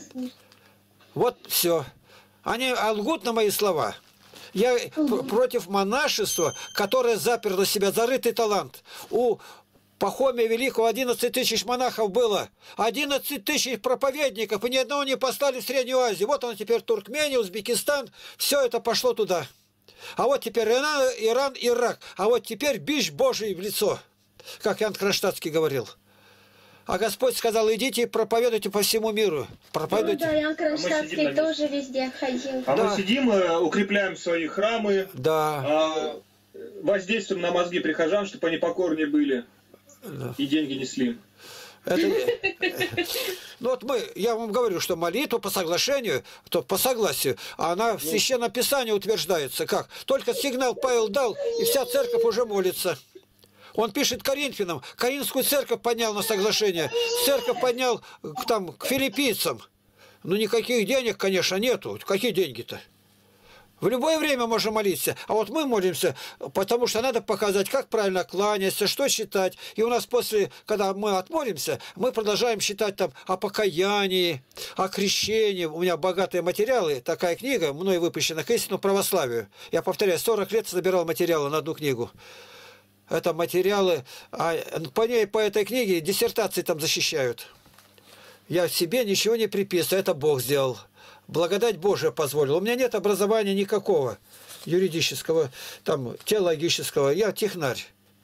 Вот все. Они лгут на мои слова. Я угу. против монашества, которое заперло себя, зарытый талант. У Пахомия Великого одиннадцать тысяч монахов было. одиннадцать тысяч проповедников, и ни одного не послали в Среднюю Азию. Вот он теперь Туркмения, Узбекистан. Все это пошло туда. А вот теперь Иран, Иран, Ирак. А вот теперь бич Божий в лицо, как Иоанн Кронштадтский говорил. А Господь сказал, идите и проповедуйте по всему миру. Проповедуйте. Ну да, Иоанн Кронштадтский а тоже везде ходил. А да. мы сидим, укрепляем свои храмы, да. воздействуем на мозги прихожан, чтобы они покорнее были да. и деньги несли. Это... Ну вот мы, я вам говорю, что молитва по соглашению, то по согласию, она в Священном Писании утверждается. Как? Только сигнал Павел дал, и вся церковь уже молится. Он пишет Коринфянам, Коринфскую церковь поднял на соглашение, церковь поднял там, к филиппийцам. Ну никаких денег, конечно, нету. Какие деньги-то? В любое время можно молиться. А вот мы молимся, потому что надо показать, как правильно кланяться, что считать. И у нас после, когда мы отмолимся, мы продолжаем считать там о покаянии, о крещении. У меня богатые материалы. Такая книга, мной выпущена к истинному православию. Я повторяю, сорок лет собирал материалы на одну книгу. Это материалы, а по ней, по этой книге диссертации там защищают. Я себе ничего не приписываю, это Бог сделал. Благодать Божия позволила. У меня нет образования никакого юридического, там, теологического. Я технарь.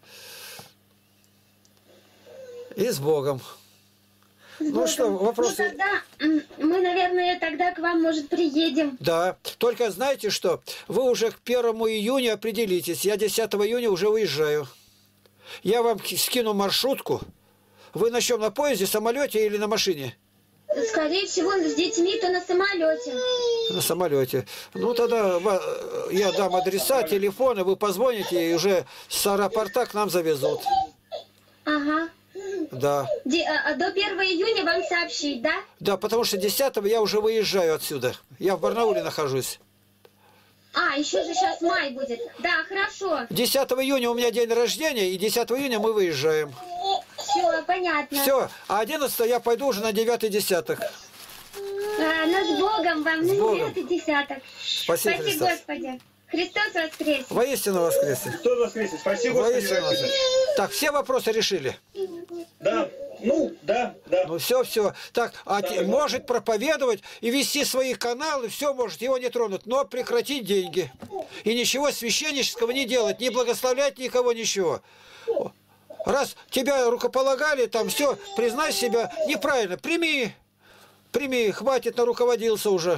И с Богом. С ну Богом. что, вопросы? Ну, тогда мы, наверное, тогда к вам, может, приедем. Да. Только знаете что? Вы уже к первому июня определитесь. Я десятого июня уже уезжаю. Я вам скину маршрутку. Вы на чем? На поезде, самолете или на машине? Скорее всего, с детьми, то на самолете. На самолете. Ну, тогда я дам адреса, телефоны, вы позвоните, и уже с аэропорта к нам завезут. Ага. Да. Де, а, до первого июня вам сообщить, да? Да, потому что десятого я уже выезжаю отсюда. Я в Барнауле нахожусь. А, еще же сейчас май будет. Да, хорошо. десятого июня у меня день рождения, и десятого июня мы выезжаем. Все, понятно. Все, а одиннадцатого я пойду уже на девятый десяток. А, ну, с Богом вам, С на Богом. девятый десяток. Спасибо, Спаси Христос. Господи. Христос воскресе. Воистину воскресе. Кто воскресит? Спасибо, Господи. Воистину воскресе. Так, все вопросы решили? Да, ну, да, да. Ну все, все. Так, а Да, те- да. может проповедовать и вести свои каналы, все может, его не тронут, но прекратить деньги. И ничего священнического не делать, не благословлять никого, ничего. Раз тебя рукополагали, там все, признай себя неправильно, прими, прими, хватит, наруководился уже.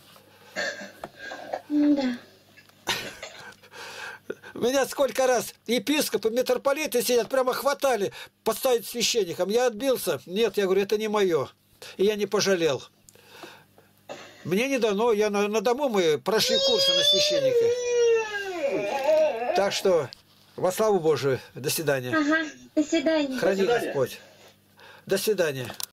Да. Меня сколько раз епископы, митрополиты сидят, прямо хватали поставить священником. Я отбился. Нет, я говорю, это не мое. И я не пожалел. Мне не дано. Я на, на дому мы прошли курсы на священника. Так что, во славу Божию. До свидания. Ага, до свидания. Храни До свидания. Господь. До свидания.